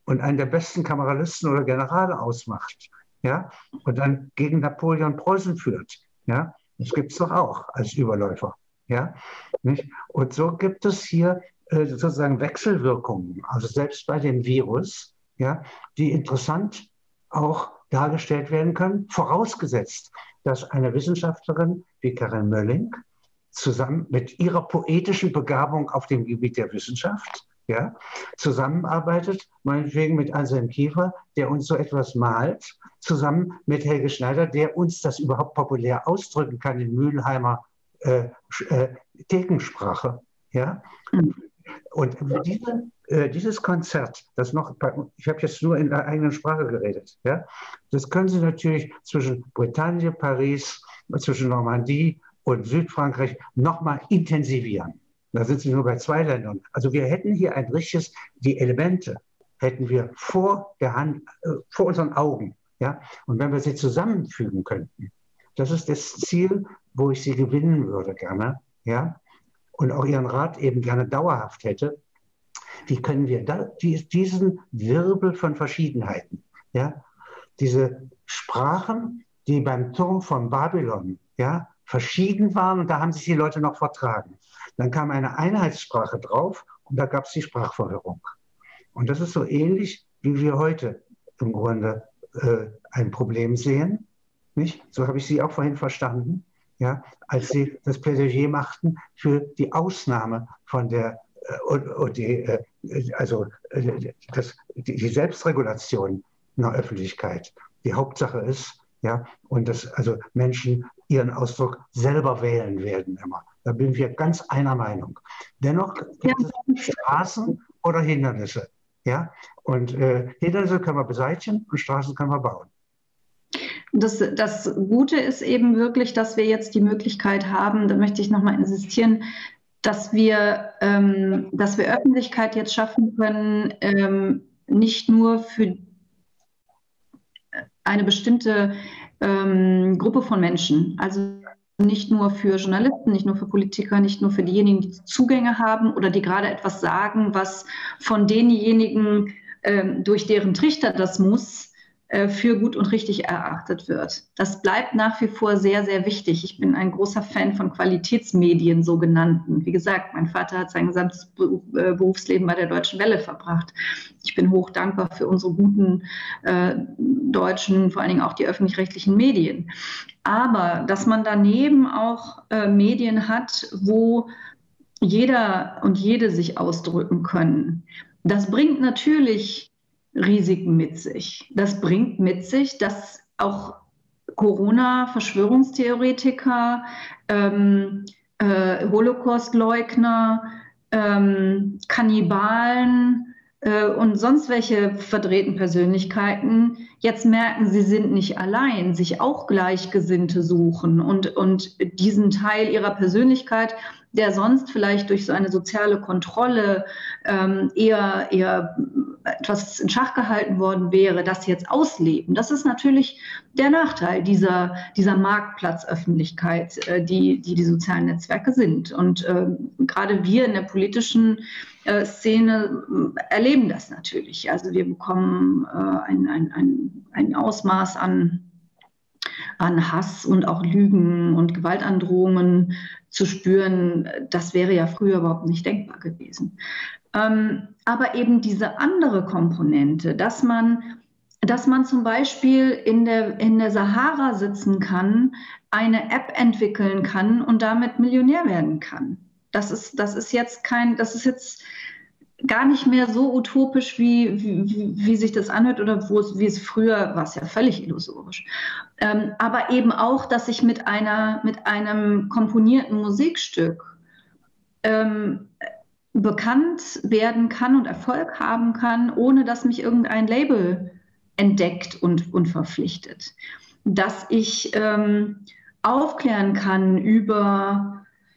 und einen der besten Kameralisten oder Generale ausmacht, ja, und dann gegen Napoleon Preußen führt, ja, das gibt es doch auch als Überläufer, ja, nicht? Und so gibt es hier äh, sozusagen Wechselwirkungen, also selbst bei dem Virus, ja, die interessant auch dargestellt werden können, vorausgesetzt, dass eine Wissenschaftlerin wie Karin Mölling zusammen mit ihrer poetischen Begabung auf dem Gebiet der Wissenschaft, ja, zusammenarbeitet, meinetwegen mit Anselm Kiefer, der uns so etwas malt, zusammen mit Helge Schneider, der uns das überhaupt populär ausdrücken kann in Mülheimer äh, äh, Thekensprache. Ja? Und diese, äh, dieses Konzert, das noch, bei, ich habe jetzt nur in der eigenen Sprache geredet, ja? Das können Sie natürlich zwischen Bretagne, Paris, zwischen Normandie und Südfrankreich nochmal intensivieren. Da sind Sie nur bei zwei Ländern. Also wir hätten hier ein richtiges, die Elemente hätten wir vor der Hand, äh, vor unseren Augen. Ja? Und wenn wir sie zusammenfügen könnten, das ist das Ziel, wo ich Sie gewinnen würde gerne, ja? Und auch Ihren Rat eben gerne dauerhaft hätte. Wie können wir da, die, diesen Wirbel von Verschiedenheiten, ja? Diese Sprachen, die beim Turm von Babylon, ja, verschieden waren und da haben sich die Leute noch vertragen. Dann kam eine Einheitssprache drauf und da gab es die Sprachverwirrung. Und das ist so ähnlich, wie wir heute im Grunde äh, ein Problem sehen. Nicht? So habe ich Sie auch vorhin verstanden, ja, als Sie das Plädoyer machten für die Ausnahme von der, äh, die, äh, also äh, das, die, die Selbstregulation in der Öffentlichkeit. Die Hauptsache ist, ja, und dass also Menschen ihren Ausdruck selber wählen werden immer. Da bin wir ganz einer Meinung. Dennoch gibt es Straßen oder Hindernisse. Ja? Und äh, Hindernisse können wir beseitigen und Straßen können wir bauen. Das, das Gute ist eben wirklich, dass wir jetzt die Möglichkeit haben, da möchte ich nochmal insistieren, dass wir, ähm, dass wir Öffentlichkeit jetzt schaffen können, ähm, nicht nur für eine bestimmte ähm, Gruppe von Menschen, also nicht nur für Journalisten, nicht nur für Politiker, nicht nur für diejenigen, die Zugänge haben oder die gerade etwas sagen, was von denjenigen, ähm, durch deren Trichter das muss, äh, für gut und richtig erachtet wird. Das bleibt nach wie vor sehr, sehr wichtig. Ich bin ein großer Fan von Qualitätsmedien, sogenannten. Wie gesagt, mein Vater hat sein gesamtes Berufsleben bei der Deutschen Welle verbracht. Ich bin hoch dankbar für unsere guten äh, deutschen, vor allen Dingen auch die öffentlich-rechtlichen Medien. Aber dass man daneben auch äh, Medien hat, wo jeder und jede sich ausdrücken können, das bringt natürlich Risiken mit sich. Das bringt mit sich, dass auch Corona-Verschwörungstheoretiker, ähm, äh, Holocaust-Leugner, ähm, Kannibalen äh, und sonst welche verdrehten Persönlichkeiten jetzt merken, sie sind nicht allein, sich auch Gleichgesinnte suchen und, und diesen Teil ihrer Persönlichkeit, der sonst vielleicht durch so eine soziale Kontrolle ähm, eher, eher etwas in Schach gehalten worden wäre, das jetzt ausleben. Das ist natürlich der Nachteil dieser, dieser Marktplatzöffentlichkeit, äh, die, die die sozialen Netzwerke sind. Und äh, gerade wir in der politischen äh, Szene erleben das natürlich. Also wir bekommen äh, ein, ein, ein, ein Ausmaß an an Hass und auch Lügen und Gewaltandrohungen zu spüren, das wäre ja früher überhaupt nicht denkbar gewesen. Ähm, aber eben diese andere Komponente, dass man, dass man zum Beispiel in der, in der Sahara sitzen kann, eine App entwickeln kann und damit Millionär werden kann. Das ist, das ist jetzt kein, das ist jetzt gar nicht mehr so utopisch, wie, wie, wie sich das anhört oder wo es, wie es früher war, es ja völlig illusorisch. Ähm, aber eben auch, dass ich mit, einer, mit einem komponierten Musikstück ähm, bekannt werden kann und Erfolg haben kann, ohne dass mich irgendein Label entdeckt und, und verpflichtet. Dass ich ähm, aufklären kann über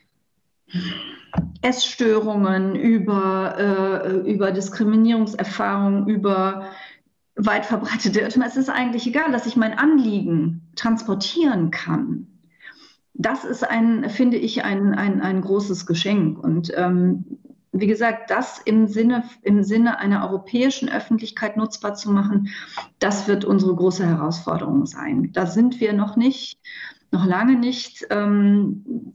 Essstörungen, über, äh, über Diskriminierungserfahrungen, über weit verbreitete Irrtümer. Es ist eigentlich egal, dass ich mein Anliegen transportieren kann. Das ist ein, finde ich, ein, ein, ein großes Geschenk. Und ähm, wie gesagt, das im Sinne, im Sinne einer europäischen Öffentlichkeit nutzbar zu machen, das wird unsere große Herausforderung sein. Da sind wir noch nicht, noch lange nicht. Ähm,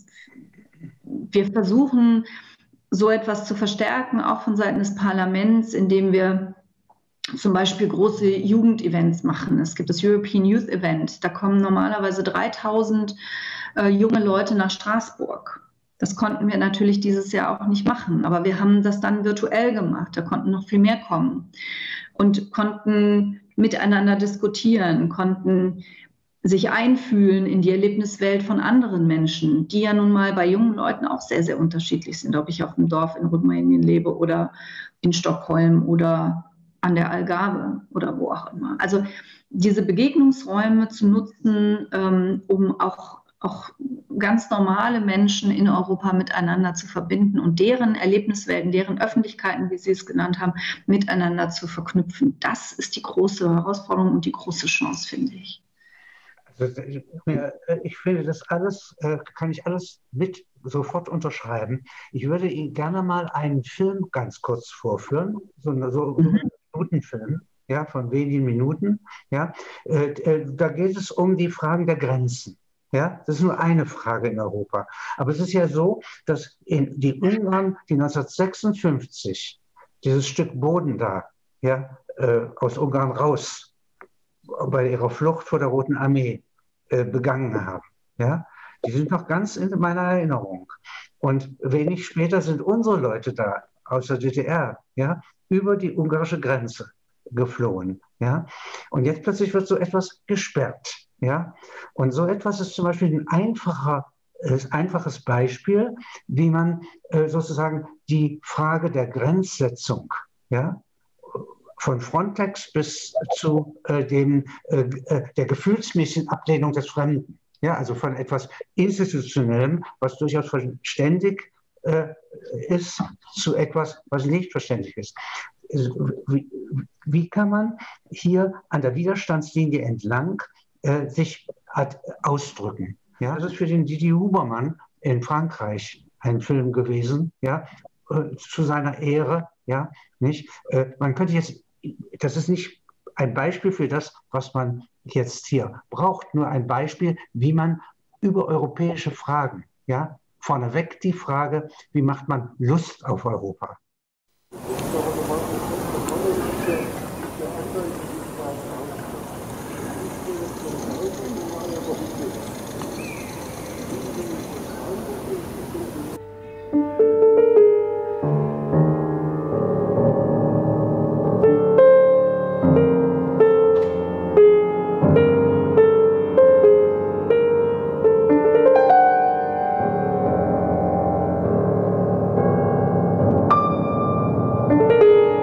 wir versuchen, so etwas zu verstärken, auch von Seiten des Parlaments, indem wir zum Beispiel große Jugendevents machen. Es gibt das European Youth Event. Da kommen normalerweise dreitausend äh, junge Leute nach Straßburg. Das konnten wir natürlich dieses Jahr auch nicht machen, aber wir haben das dann virtuell gemacht. Da konnten noch viel mehr kommen und konnten miteinander diskutieren, konnten sich einfühlen in die Erlebniswelt von anderen Menschen, die ja nun mal bei jungen Leuten auch sehr, sehr unterschiedlich sind, ob ich auf dem Dorf in Rumänien lebe oder in Stockholm oder an der Algarve oder wo auch immer. Also diese Begegnungsräume zu nutzen, ähm, um auch auch ganz normale Menschen in Europa miteinander zu verbinden und deren Erlebniswelten, deren Öffentlichkeiten, wie Sie es genannt haben, miteinander zu verknüpfen. Das ist die große Herausforderung und die große Chance, finde ich. Also, ich finde, das alles, kann ich alles mit sofort unterschreiben. Ich würde Ihnen gerne mal einen Film ganz kurz vorführen, so, so einen Minutenfilm, ja, von wenigen Minuten. Ja. Da geht es um die Fragen der Grenzen. Ja, das ist nur eine Frage in Europa. Aber es ist ja so, dass in die Ungarn, die neunzehnhundertsechsundfünfzig dieses Stück Boden da, ja, äh, aus Ungarn raus, bei ihrer Flucht vor der Roten Armee äh, begangen haben. Ja, die sind noch ganz in meiner Erinnerung. Und wenig später sind unsere Leute da aus der D D R, ja, über die ungarische Grenze geflohen. Ja, und jetzt plötzlich wird so etwas gesperrt. Ja? Und so etwas ist zum Beispiel ein einfacher, äh, einfaches Beispiel, wie man äh, sozusagen die Frage der Grenzsetzung, ja, von Frontex bis zu äh, dem, äh, der gefühlsmäßigen Ablehnung des Fremden, ja, also von etwas Institutionellem, was durchaus verständig äh, ist, zu etwas, was nicht verständlich ist. Wie, wie kann man hier an der Widerstandslinie entlang äh, sich ausdrücken? Ja, das ist für den Didi Hubermann in Frankreich ein Film gewesen, ja, äh, zu seiner Ehre, ja, nicht? Äh, man könnte jetzt, das ist nicht ein Beispiel für das, was man jetzt hier braucht, nur ein Beispiel, wie man über europäische Fragen, ja, vorneweg die Frage, wie macht man Lust auf Europa? Thank you.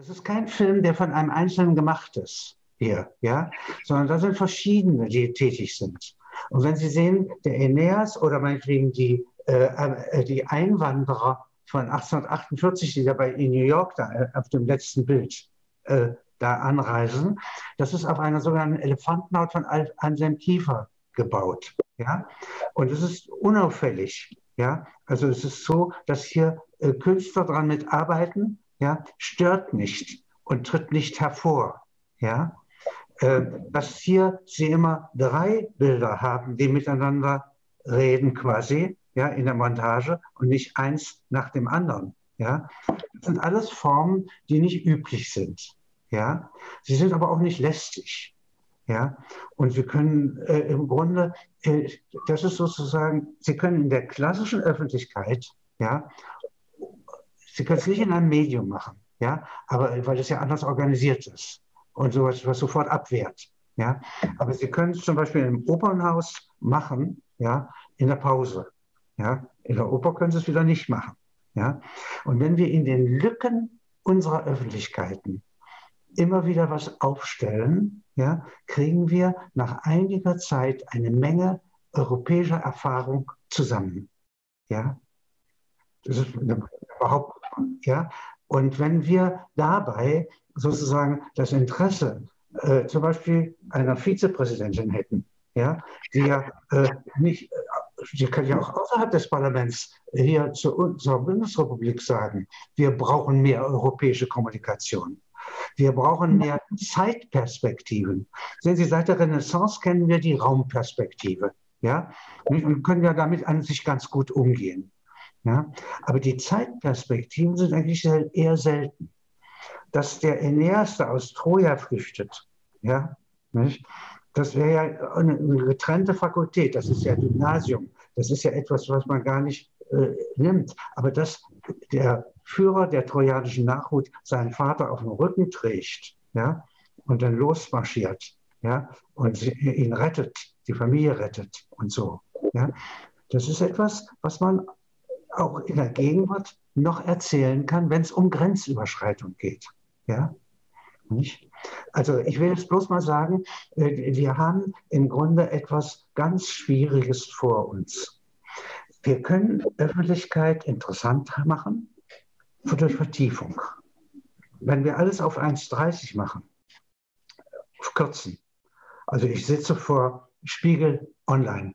Das ist kein Film, der von einem Einzelnen gemacht ist hier, ja, sondern da sind verschiedene, die tätig sind. Und wenn Sie sehen, der Aeneas oder meinetwegen die, äh, die Einwanderer von achtzehnhundertachtundvierzig, die da bei in New York da, äh, auf dem letzten Bild äh, da anreisen, das ist auf einer sogenannten Elefantenhaut von Anselm Kiefer gebaut. Ja? Und es ist unauffällig. Ja? Also es ist so, dass hier äh, Künstler daran mitarbeiten, ja? Stört nicht und tritt nicht hervor. Ja? Äh, dass hier sie immer drei Bilder haben, die miteinander reden quasi, ja, in der Montage und nicht eins nach dem anderen. Ja? Das sind alles Formen, die nicht üblich sind. Ja? Sie sind aber auch nicht lästig. Ja? Und wir können äh, im Grunde, äh, das ist sozusagen, Sie können in der klassischen Öffentlichkeit, ja, Sie können es nicht in einem Medium machen, ja, aber weil es ja anders organisiert ist und sowas, was sofort abwehrt. Ja? Aber Sie können es zum Beispiel im Opernhaus machen, ja, in der Pause. Ja? In der Oper können Sie es wieder nicht machen. Ja? Und wenn wir in den Lücken unserer Öffentlichkeiten immer wieder was aufstellen, ja, kriegen wir nach einiger Zeit eine Menge europäischer Erfahrung zusammen. Ja? Das ist eine Behauptung. Ja? Und wenn wir dabei sozusagen das Interesse äh, zum Beispiel einer Vizepräsidentin hätten, ja, die ja äh, nicht, die kann ja auch außerhalb des Parlaments hier zu unserer Bundesrepublik sagen, wir brauchen mehr europäische Kommunikation. Wir brauchen mehr Zeitperspektiven. Sehen Sie, seit der Renaissance kennen wir die Raumperspektive. Ja? Und können ja damit an sich ganz gut umgehen. Ja? Aber die Zeitperspektiven sind eigentlich eher selten. Dass der Aeneas da aus Troja flüchtet, ja, nicht? Das wäre ja eine, eine getrennte Fakultät, das ist ja Gymnasium, das ist ja etwas, was man gar nicht äh, nimmt. Aber dass der Führer der trojanischen Nachhut seinen Vater auf dem Rücken trägt, ja, und dann losmarschiert, ja, und ihn rettet, die Familie rettet und so, ja, das ist etwas, was man auch in der Gegenwart noch erzählen kann, wenn es um Grenzüberschreitung geht. Ja? Nicht? Also ich will jetzt bloß mal sagen, wir haben im Grunde etwas ganz Schwieriges vor uns. Wir können Öffentlichkeit interessant machen durch Vertiefung. Wenn wir alles auf eins Komma dreißig machen, auf kürzen. Also ich sitze vor Spiegel Online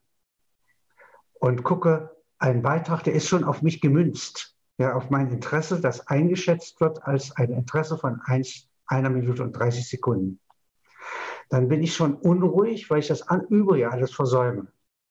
und gucke einen Beitrag, der ist schon auf mich gemünzt. Ja, auf mein Interesse, das eingeschätzt wird als ein Interesse von eins, einer Minute und dreißig Sekunden. Dann bin ich schon unruhig, weil ich das Übrige alles versäume.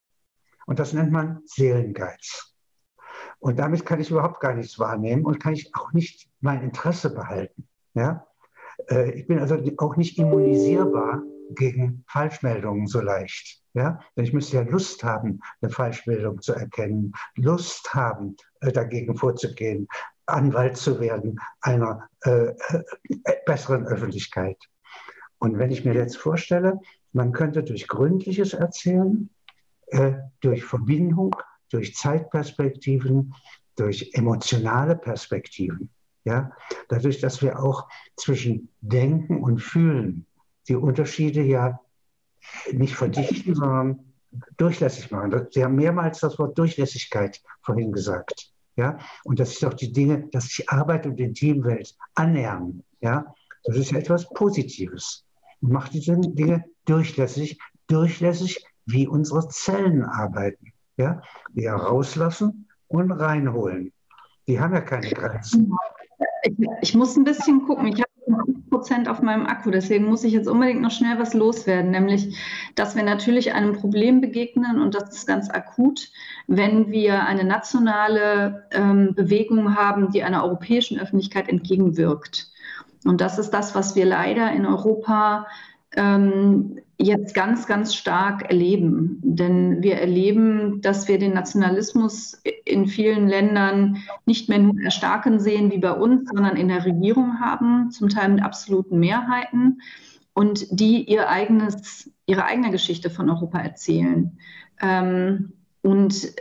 Und das nennt man Seelengeiz. Und damit kann ich überhaupt gar nichts wahrnehmen und kann ich auch nicht mein Interesse behalten. Ja? Ich bin also auch nicht immunisierbar gegen Falschmeldungen so leicht. Ja? Denn ich müsste ja Lust haben, eine Falschmeldung zu erkennen, Lust haben, dagegen vorzugehen, Anwalt zu werden einer äh, besseren Öffentlichkeit. Und wenn ich mir jetzt vorstelle, man könnte durch gründliches Erzählen, äh, durch Verbindung, durch Zeitperspektiven, durch emotionale Perspektiven, ja, dadurch, dass wir auch zwischen Denken und Fühlen die Unterschiede ja nicht verdichten, sondern durchlässig machen. Sie haben mehrmals das Wort Durchlässigkeit vorhin gesagt. Ja? Und das ist auch die Dinge, dass sich Arbeit und die Teamwelt annähern. Ja? Das ist ja etwas Positives. Und macht diese Dinge durchlässig, durchlässig, wie unsere Zellen arbeiten. Ja? Die rauslassen und reinholen. Die haben ja keine Grenzen. Ich, ich muss ein bisschen gucken. Ich habe fünf Prozent auf meinem Akku, deswegen muss ich jetzt unbedingt noch schnell was loswerden, nämlich, dass wir natürlich einem Problem begegnen und das ist ganz akut, wenn wir eine nationale ähm, Bewegung haben, die einer europäischen Öffentlichkeit entgegenwirkt. Und das ist das, was wir leider in Europa ähm, jetzt ganz, ganz stark erleben. Denn wir erleben, dass wir den Nationalismus in vielen Ländern nicht mehr nur erstarken sehen wie bei uns, sondern in der Regierung haben, zum Teil mit absoluten Mehrheiten und die ihr eigenes, ihre eigene Geschichte von Europa erzählen. Ähm, und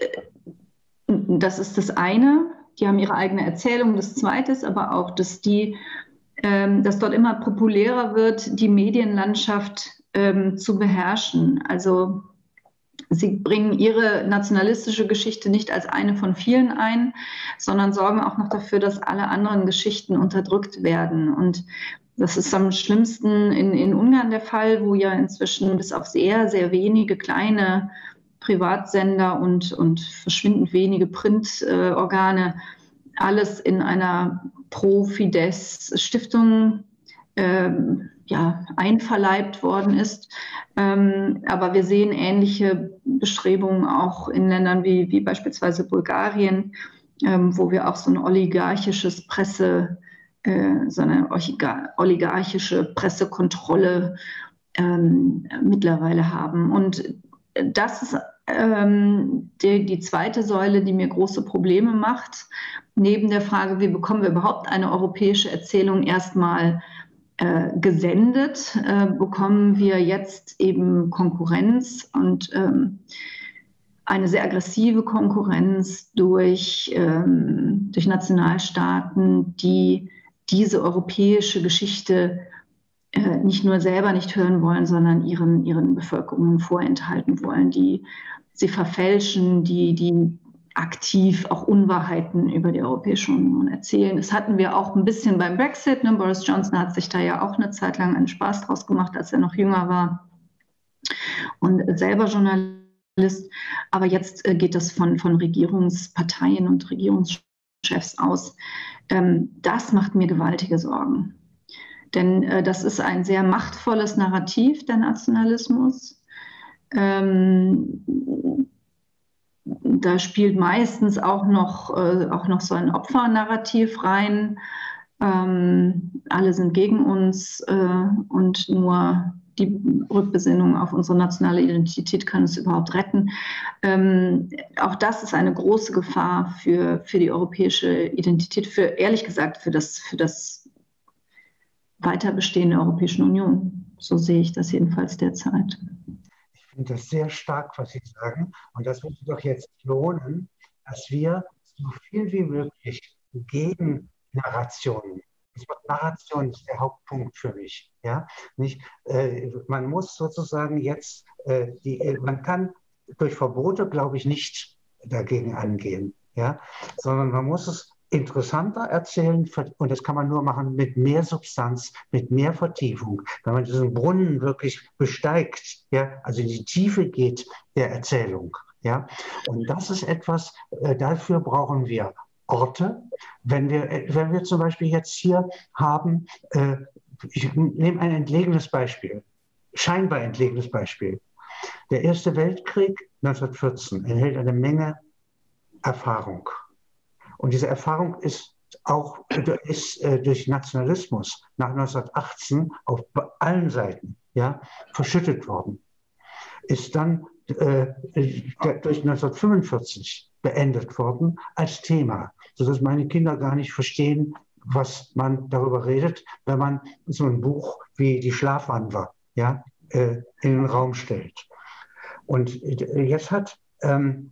das ist das eine. Die haben ihre eigene Erzählung. Das Zweite ist aber auch, dass die ähm, dass dort immer populärer wird, die Medienlandschaft ähm, zu beherrschen. Also sie bringen ihre nationalistische Geschichte nicht als eine von vielen ein, sondern sorgen auch noch dafür, dass alle anderen Geschichten unterdrückt werden. Und das ist am schlimmsten in, in Ungarn der Fall, wo ja inzwischen bis auf sehr, sehr wenige kleine Privatsender und, und verschwindend wenige Printorgane äh, alles in einer Pro-Fidesz-Stiftung ähm, ja, einverleibt worden ist. Ähm, aber wir sehen ähnliche Bestrebungen auch in Ländern wie, wie beispielsweise Bulgarien, ähm, wo wir auch so ein oligarchisches Presse, äh, so eine oligarchische Pressekontrolle ähm, mittlerweile haben. Und das ist ähm, die, die zweite Säule, die mir große Probleme macht, neben der Frage, wie bekommen wir überhaupt eine europäische Erzählung erstmal äh, gesendet, äh, bekommen wir jetzt eben Konkurrenz und ähm, eine sehr aggressive Konkurrenz durch, ähm, durch Nationalstaaten, die diese europäische Geschichte äh, nicht nur selber nicht hören wollen, sondern ihren, ihren Bevölkerungen vorenthalten wollen, die sie verfälschen, die, die aktiv auch Unwahrheiten über die Europäische Union erzählen. Das hatten wir auch ein bisschen beim Brexit. Ne? Boris Johnson hat sich da ja auch eine Zeit lang einen Spaß draus gemacht, als er noch jünger war und selber Journalist. Aber jetzt äh, geht das von, von Regierungsparteien und Regierungschefs aus. Ähm, das macht mir gewaltige Sorgen. Denn äh, das ist ein sehr machtvolles Narrativ, der Nationalismus. Ähm, Da spielt meistens auch noch, äh, auch noch so ein Opfernarrativ rein. Ähm, alle sind gegen uns äh, und nur die Rückbesinnung auf unsere nationale Identität kann uns überhaupt retten. Ähm, auch das ist eine große Gefahr für, für die europäische Identität, für, ehrlich gesagt, für das, für das Weiterbestehen der Europäischen Union. So sehe ich das jedenfalls derzeit. Ich finde das sehr stark, was Sie sagen. Und das würde doch jetzt lohnen, dass wir so viel wie möglich gegen Narrationen. Das Wort Narration ist der Hauptpunkt für mich. Ja? Nicht, äh, man muss sozusagen jetzt, äh, die, äh, man kann durch Verbote, glaube ich, nicht dagegen angehen. Ja? Sondern man muss es interessanter erzählen, und das kann man nur machen mit mehr Substanz, mit mehr Vertiefung, wenn man diesen Brunnen wirklich besteigt, ja, also in die Tiefe geht der Erzählung. Ja. Und das ist etwas, äh, dafür brauchen wir Orte. Wenn wir, wenn wir zum Beispiel jetzt hier haben, äh, ich nehme ein entlegenes Beispiel, scheinbar entlegenes Beispiel. Der Erste Weltkrieg neunzehnhundertvierzehn enthält eine Menge Erfahrung. Und diese Erfahrung ist auch ist, äh, durch Nationalismus nach neunzehnhundertachtzehn auf allen Seiten, ja, verschüttet worden. Ist dann äh, durch neunzehnhundertfünfundvierzig beendet worden als Thema, sodass meine Kinder gar nicht verstehen, was man darüber redet, wenn man so ein Buch wie Die Schlafwandler, ja, äh, in den Raum stellt. Und äh, jetzt hat Ähm,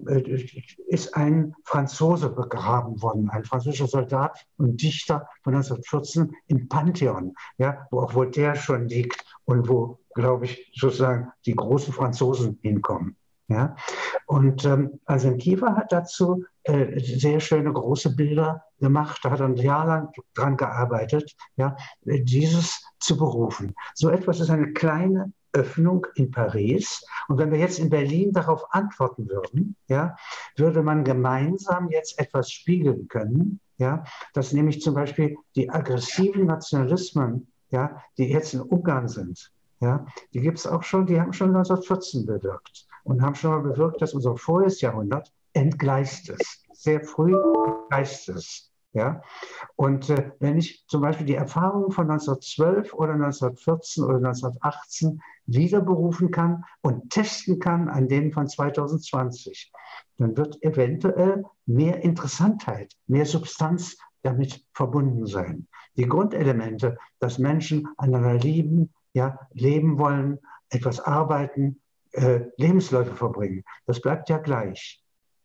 ist ein Franzose begraben worden, ein französischer Soldat und Dichter von neunzehnhundertvierzehn im Pantheon, ja, wo auch Voltaire schon liegt und wo, glaube ich, sozusagen die großen Franzosen hinkommen. Ja. Und ähm, also Kiefer hat dazu äh, sehr schöne große Bilder gemacht, da hat er ein Jahr lang dran gearbeitet, ja, dieses zu berufen. So etwas ist eine kleine Öffnung in Paris. Und wenn wir jetzt in Berlin darauf antworten würden, ja, würde man gemeinsam jetzt etwas spiegeln können, ja, dass nämlich zum Beispiel die aggressiven Nationalismen, ja, die jetzt in Ungarn sind, ja, die gibt es auch schon, die haben schon neunzehnhundertvierzehn bewirkt und haben schon mal bewirkt, dass unser voriges Jahrhundert entgleist ist. Sehr früh entgleist ist. Ja? Und äh, wenn ich zum Beispiel die Erfahrungen von neunzehnhundertzwölf oder neunzehnhundertvierzehn oder neunzehnhundertachtzehn wiederberufen kann und testen kann an denen von zweitausendzwanzig, dann wird eventuell mehr Interessantheit, mehr Substanz damit verbunden sein. Die Grundelemente, dass Menschen einander lieben, ja, leben wollen, etwas arbeiten, äh, Lebensläufe verbringen, das bleibt ja gleich.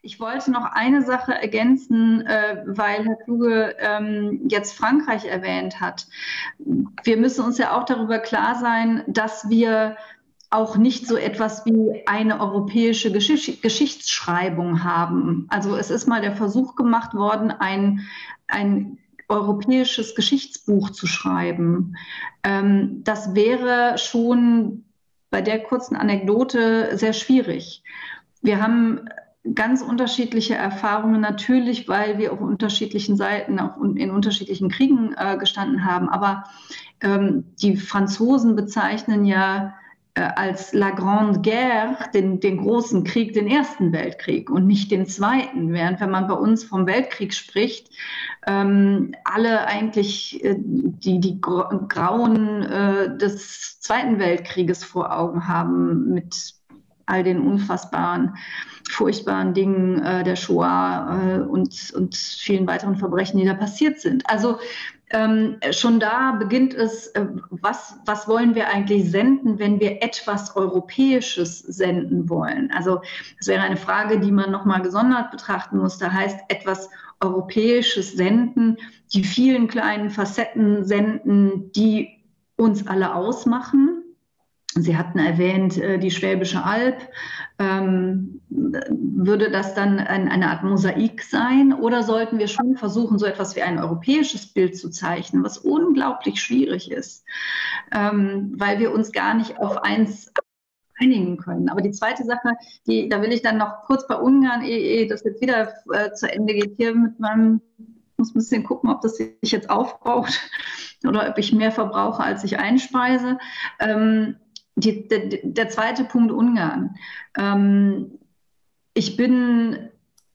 Ich wollte noch eine Sache ergänzen, äh, weil Herr Kluge ähm, jetzt Frankreich erwähnt hat. Wir müssen uns ja auch darüber klar sein, dass wir auch nicht so etwas wie eine europäische Geschicht Geschichtsschreibung haben. Also es ist mal der Versuch gemacht worden, ein, ein europäisches Geschichtsbuch zu schreiben. Ähm, das wäre schon bei der kurzen Anekdote sehr schwierig. Wir haben ganz unterschiedliche Erfahrungen, natürlich, weil wir auf unterschiedlichen Seiten, auch in unterschiedlichen Kriegen äh, gestanden haben. Aber ähm, die Franzosen bezeichnen ja äh, als La Grande Guerre den, den großen Krieg, den Ersten Weltkrieg und nicht den Zweiten. Während wenn man bei uns vom Weltkrieg spricht, ähm, alle eigentlich äh, die, die Grauen äh, des Zweiten Weltkrieges vor Augen haben mit all den unfassbaren, furchtbaren Dingen äh, der Shoah äh, und, und vielen weiteren Verbrechen, die da passiert sind. Also ähm, schon da beginnt es, äh, was, was wollen wir eigentlich senden, wenn wir etwas Europäisches senden wollen? Also das wäre eine Frage, die man nochmal gesondert betrachten muss. Da heißt etwas Europäisches senden, die vielen kleinen Facetten senden, die uns alle ausmachen. Sie hatten erwähnt, die Schwäbische Alb. Ähm, würde das dann ein, eine Art Mosaik sein? Oder sollten wir schon versuchen, so etwas wie ein europäisches Bild zu zeichnen, was unglaublich schwierig ist, ähm, weil wir uns gar nicht auf eins einigen können? Aber die zweite Sache, die, da will ich dann noch kurz bei Ungarn, ehe das jetzt wieder äh, zu Ende geht, hier mit meinem, ich muss ein bisschen gucken, ob das sich jetzt aufbraucht oder ob ich mehr verbrauche, als ich einspeise. Ähm, Die, der, der zweite Punkt, Ungarn. Ähm, ich bin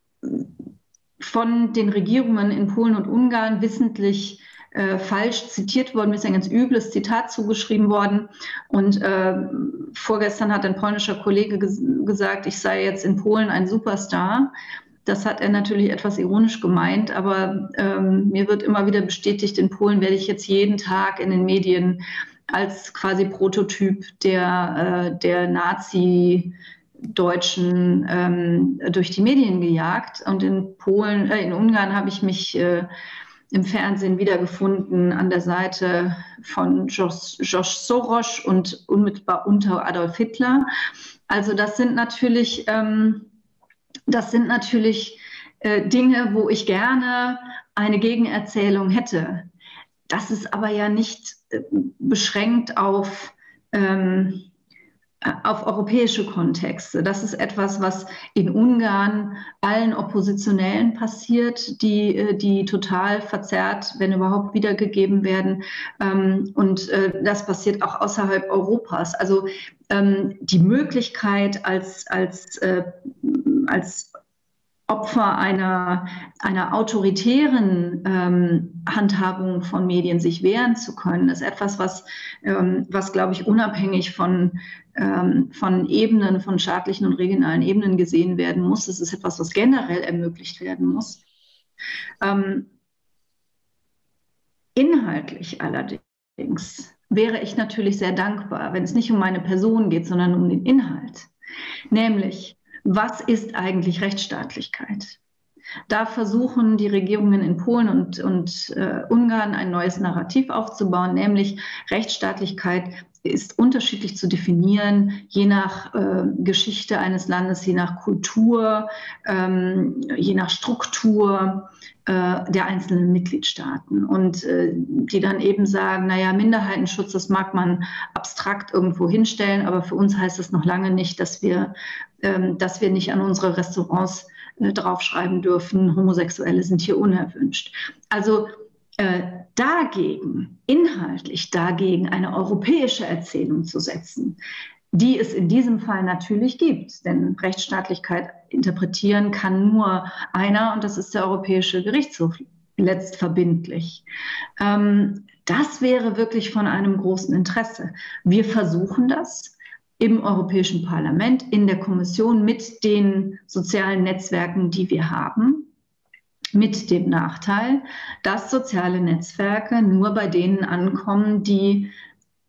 von den Regierungen in Polen und Ungarn wissentlich äh, falsch zitiert worden. Mir ist ein ganz übles Zitat zugeschrieben worden. Und äh, vorgestern hat ein polnischer Kollege ges gesagt, ich sei jetzt in Polen ein Superstar. Das hat er natürlich etwas ironisch gemeint, aber ähm, mir wird immer wieder bestätigt, in Polen werde ich jetzt jeden Tag in den Medien als quasi Prototyp der, äh, der Nazi-Deutschen ähm, durch die Medien gejagt. Und in Polen, äh, in Ungarn habe ich mich äh, im Fernsehen wiedergefunden an der Seite von George Soros und unmittelbar unter Adolf Hitler. Also das sind natürlich, ähm, das sind natürlich äh, Dinge, wo ich gerne eine Gegenerzählung hätte. Das ist aber ja nicht äh, beschränkt auf, ähm, auf europäische Kontexte. Das ist etwas, was in Ungarn allen Oppositionellen passiert, die, die total verzerrt, wenn überhaupt, wiedergegeben werden. Ähm, und äh, das passiert auch außerhalb Europas. Also ähm, die Möglichkeit als, als, äh, als Opfer einer, einer autoritären ähm, Handhabung von Medien sich wehren zu können, ist etwas, was, ähm, was glaube ich, unabhängig von, ähm, von Ebenen, von staatlichen und regionalen Ebenen gesehen werden muss. Es ist etwas, was generell ermöglicht werden muss. Ähm, inhaltlich allerdings wäre ich natürlich sehr dankbar, wenn es nicht um meine Person geht, sondern um den Inhalt. Nämlich, was ist eigentlich Rechtsstaatlichkeit? Da versuchen die Regierungen in Polen und, und äh, Ungarn ein neues Narrativ aufzubauen, nämlich Rechtsstaatlichkeit ist unterschiedlich zu definieren, je nach äh, Geschichte eines Landes, je nach Kultur, ähm, je nach Struktur äh, der einzelnen Mitgliedstaaten. Und äh, die dann eben sagen, naja, Minderheitenschutz, das mag man abstrakt irgendwo hinstellen, aber für uns heißt das noch lange nicht, dass wir, ähm, dass wir nicht an unsere Restaurants äh, draufschreiben dürfen, Homosexuelle sind hier unerwünscht. Also äh, dagegen, inhaltlich dagegen eine europäische Erzählung zu setzen, die es in diesem Fall natürlich gibt. Denn Rechtsstaatlichkeit interpretieren kann nur einer, und das ist der Europäische Gerichtshof, letztverbindlich. Ähm, das wäre wirklich von einem großen Interesse. Wir versuchen das im Europäischen Parlament, in der Kommission mit den sozialen Netzwerken, die wir haben. Mit dem Nachteil, dass soziale Netzwerke nur bei denen ankommen, die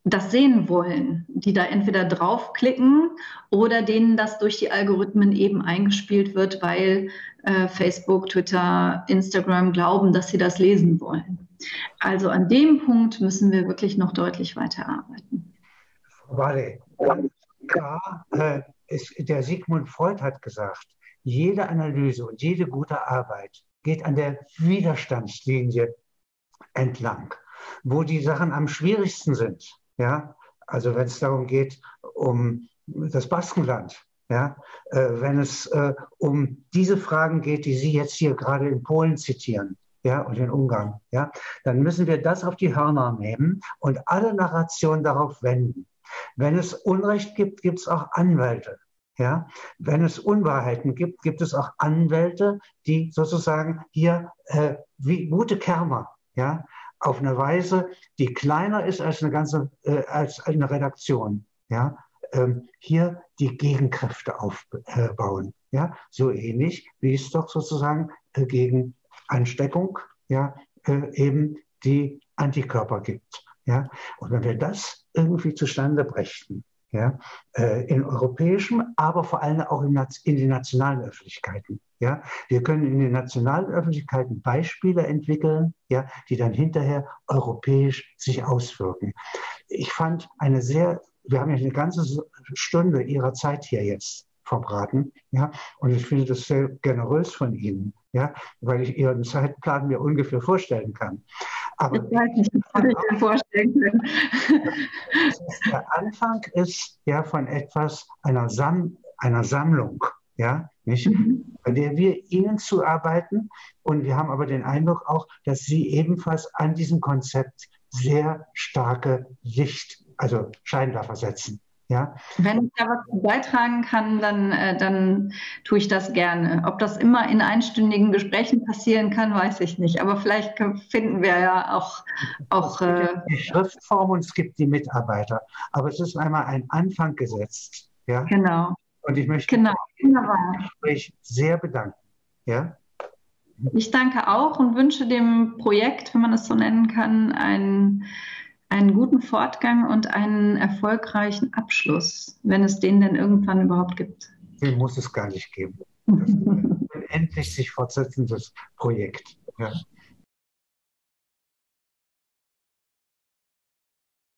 das sehen wollen, die da entweder draufklicken oder denen das durch die Algorithmen eben eingespielt wird, weil äh, Facebook, Twitter, Instagram glauben, dass sie das lesen wollen. Also an dem Punkt müssen wir wirklich noch deutlich weiterarbeiten. Frau Barley, ganz klar, äh, ist, der Sigmund Freud hat gesagt, jede Analyse und jede gute Arbeit geht an der Widerstandslinie entlang, wo die Sachen am schwierigsten sind. Ja, also wenn es darum geht, um das Baskenland, ja, äh, wenn es äh, um diese Fragen geht, die Sie jetzt hier gerade in Polen zitieren, ja, und in Ungarn, ja, dann müssen wir das auf die Hörner nehmen und alle Narrationen darauf wenden. Wenn es Unrecht gibt, gibt es auch Anwälte. Ja, wenn es Unwahrheiten gibt, gibt es auch Anwälte, die sozusagen hier äh, wie gute Kärmer, ja, auf eine Weise, die kleiner ist als eine ganze, äh, als eine Redaktion, ja, ähm, hier die Gegenkräfte aufbauen, ja, so ähnlich wie es doch sozusagen äh, gegen Ansteckung, ja, äh, eben die Antikörper gibt, ja, und wenn wir das irgendwie zustande brächten, ja, äh, in europäischem, aber vor allem auch in, in den nationalen Öffentlichkeiten. Ja, wir können in den nationalen Öffentlichkeiten Beispiele entwickeln, ja, die dann hinterher europäisch sich auswirken. Ich fand eine sehr, wir haben ja eine ganze Stunde Ihrer Zeit hier jetzt verbraten, ja, und ich finde das sehr generös von Ihnen, ja, weil ich Ihren Zeitplan mir ungefähr vorstellen kann. Aber ich weiß nicht, was ich mir vorstellen können. Der Anfang ist ja von etwas, einer, Sam einer Sammlung, ja, nicht? Mhm. Bei der wir Ihnen zuarbeiten. Und wir haben aber den Eindruck auch, dass Sie ebenfalls an diesem Konzept sehr starke Licht, also Scheinwerfer setzen. Ja? Wenn ich da was beitragen kann, dann, äh, dann tue ich das gerne. Ob das immer in einstündigen Gesprächen passieren kann, weiß ich nicht. Aber vielleicht finden wir ja auch... auch äh, die Schriftform und es gibt die Mitarbeiter. Aber es ist einmal ein Anfang gesetzt. Ja? Genau. Und ich möchte genau. mich für das Gespräch sehr bedanken. Ja? Ich danke auch und wünsche dem Projekt, wenn man es so nennen kann, einen... einen guten Fortgang und einen erfolgreichen Abschluss, wenn es den denn irgendwann überhaupt gibt. Den muss es gar nicht geben. Das ist ein endlich sich fortsetzendes Projekt. Ja.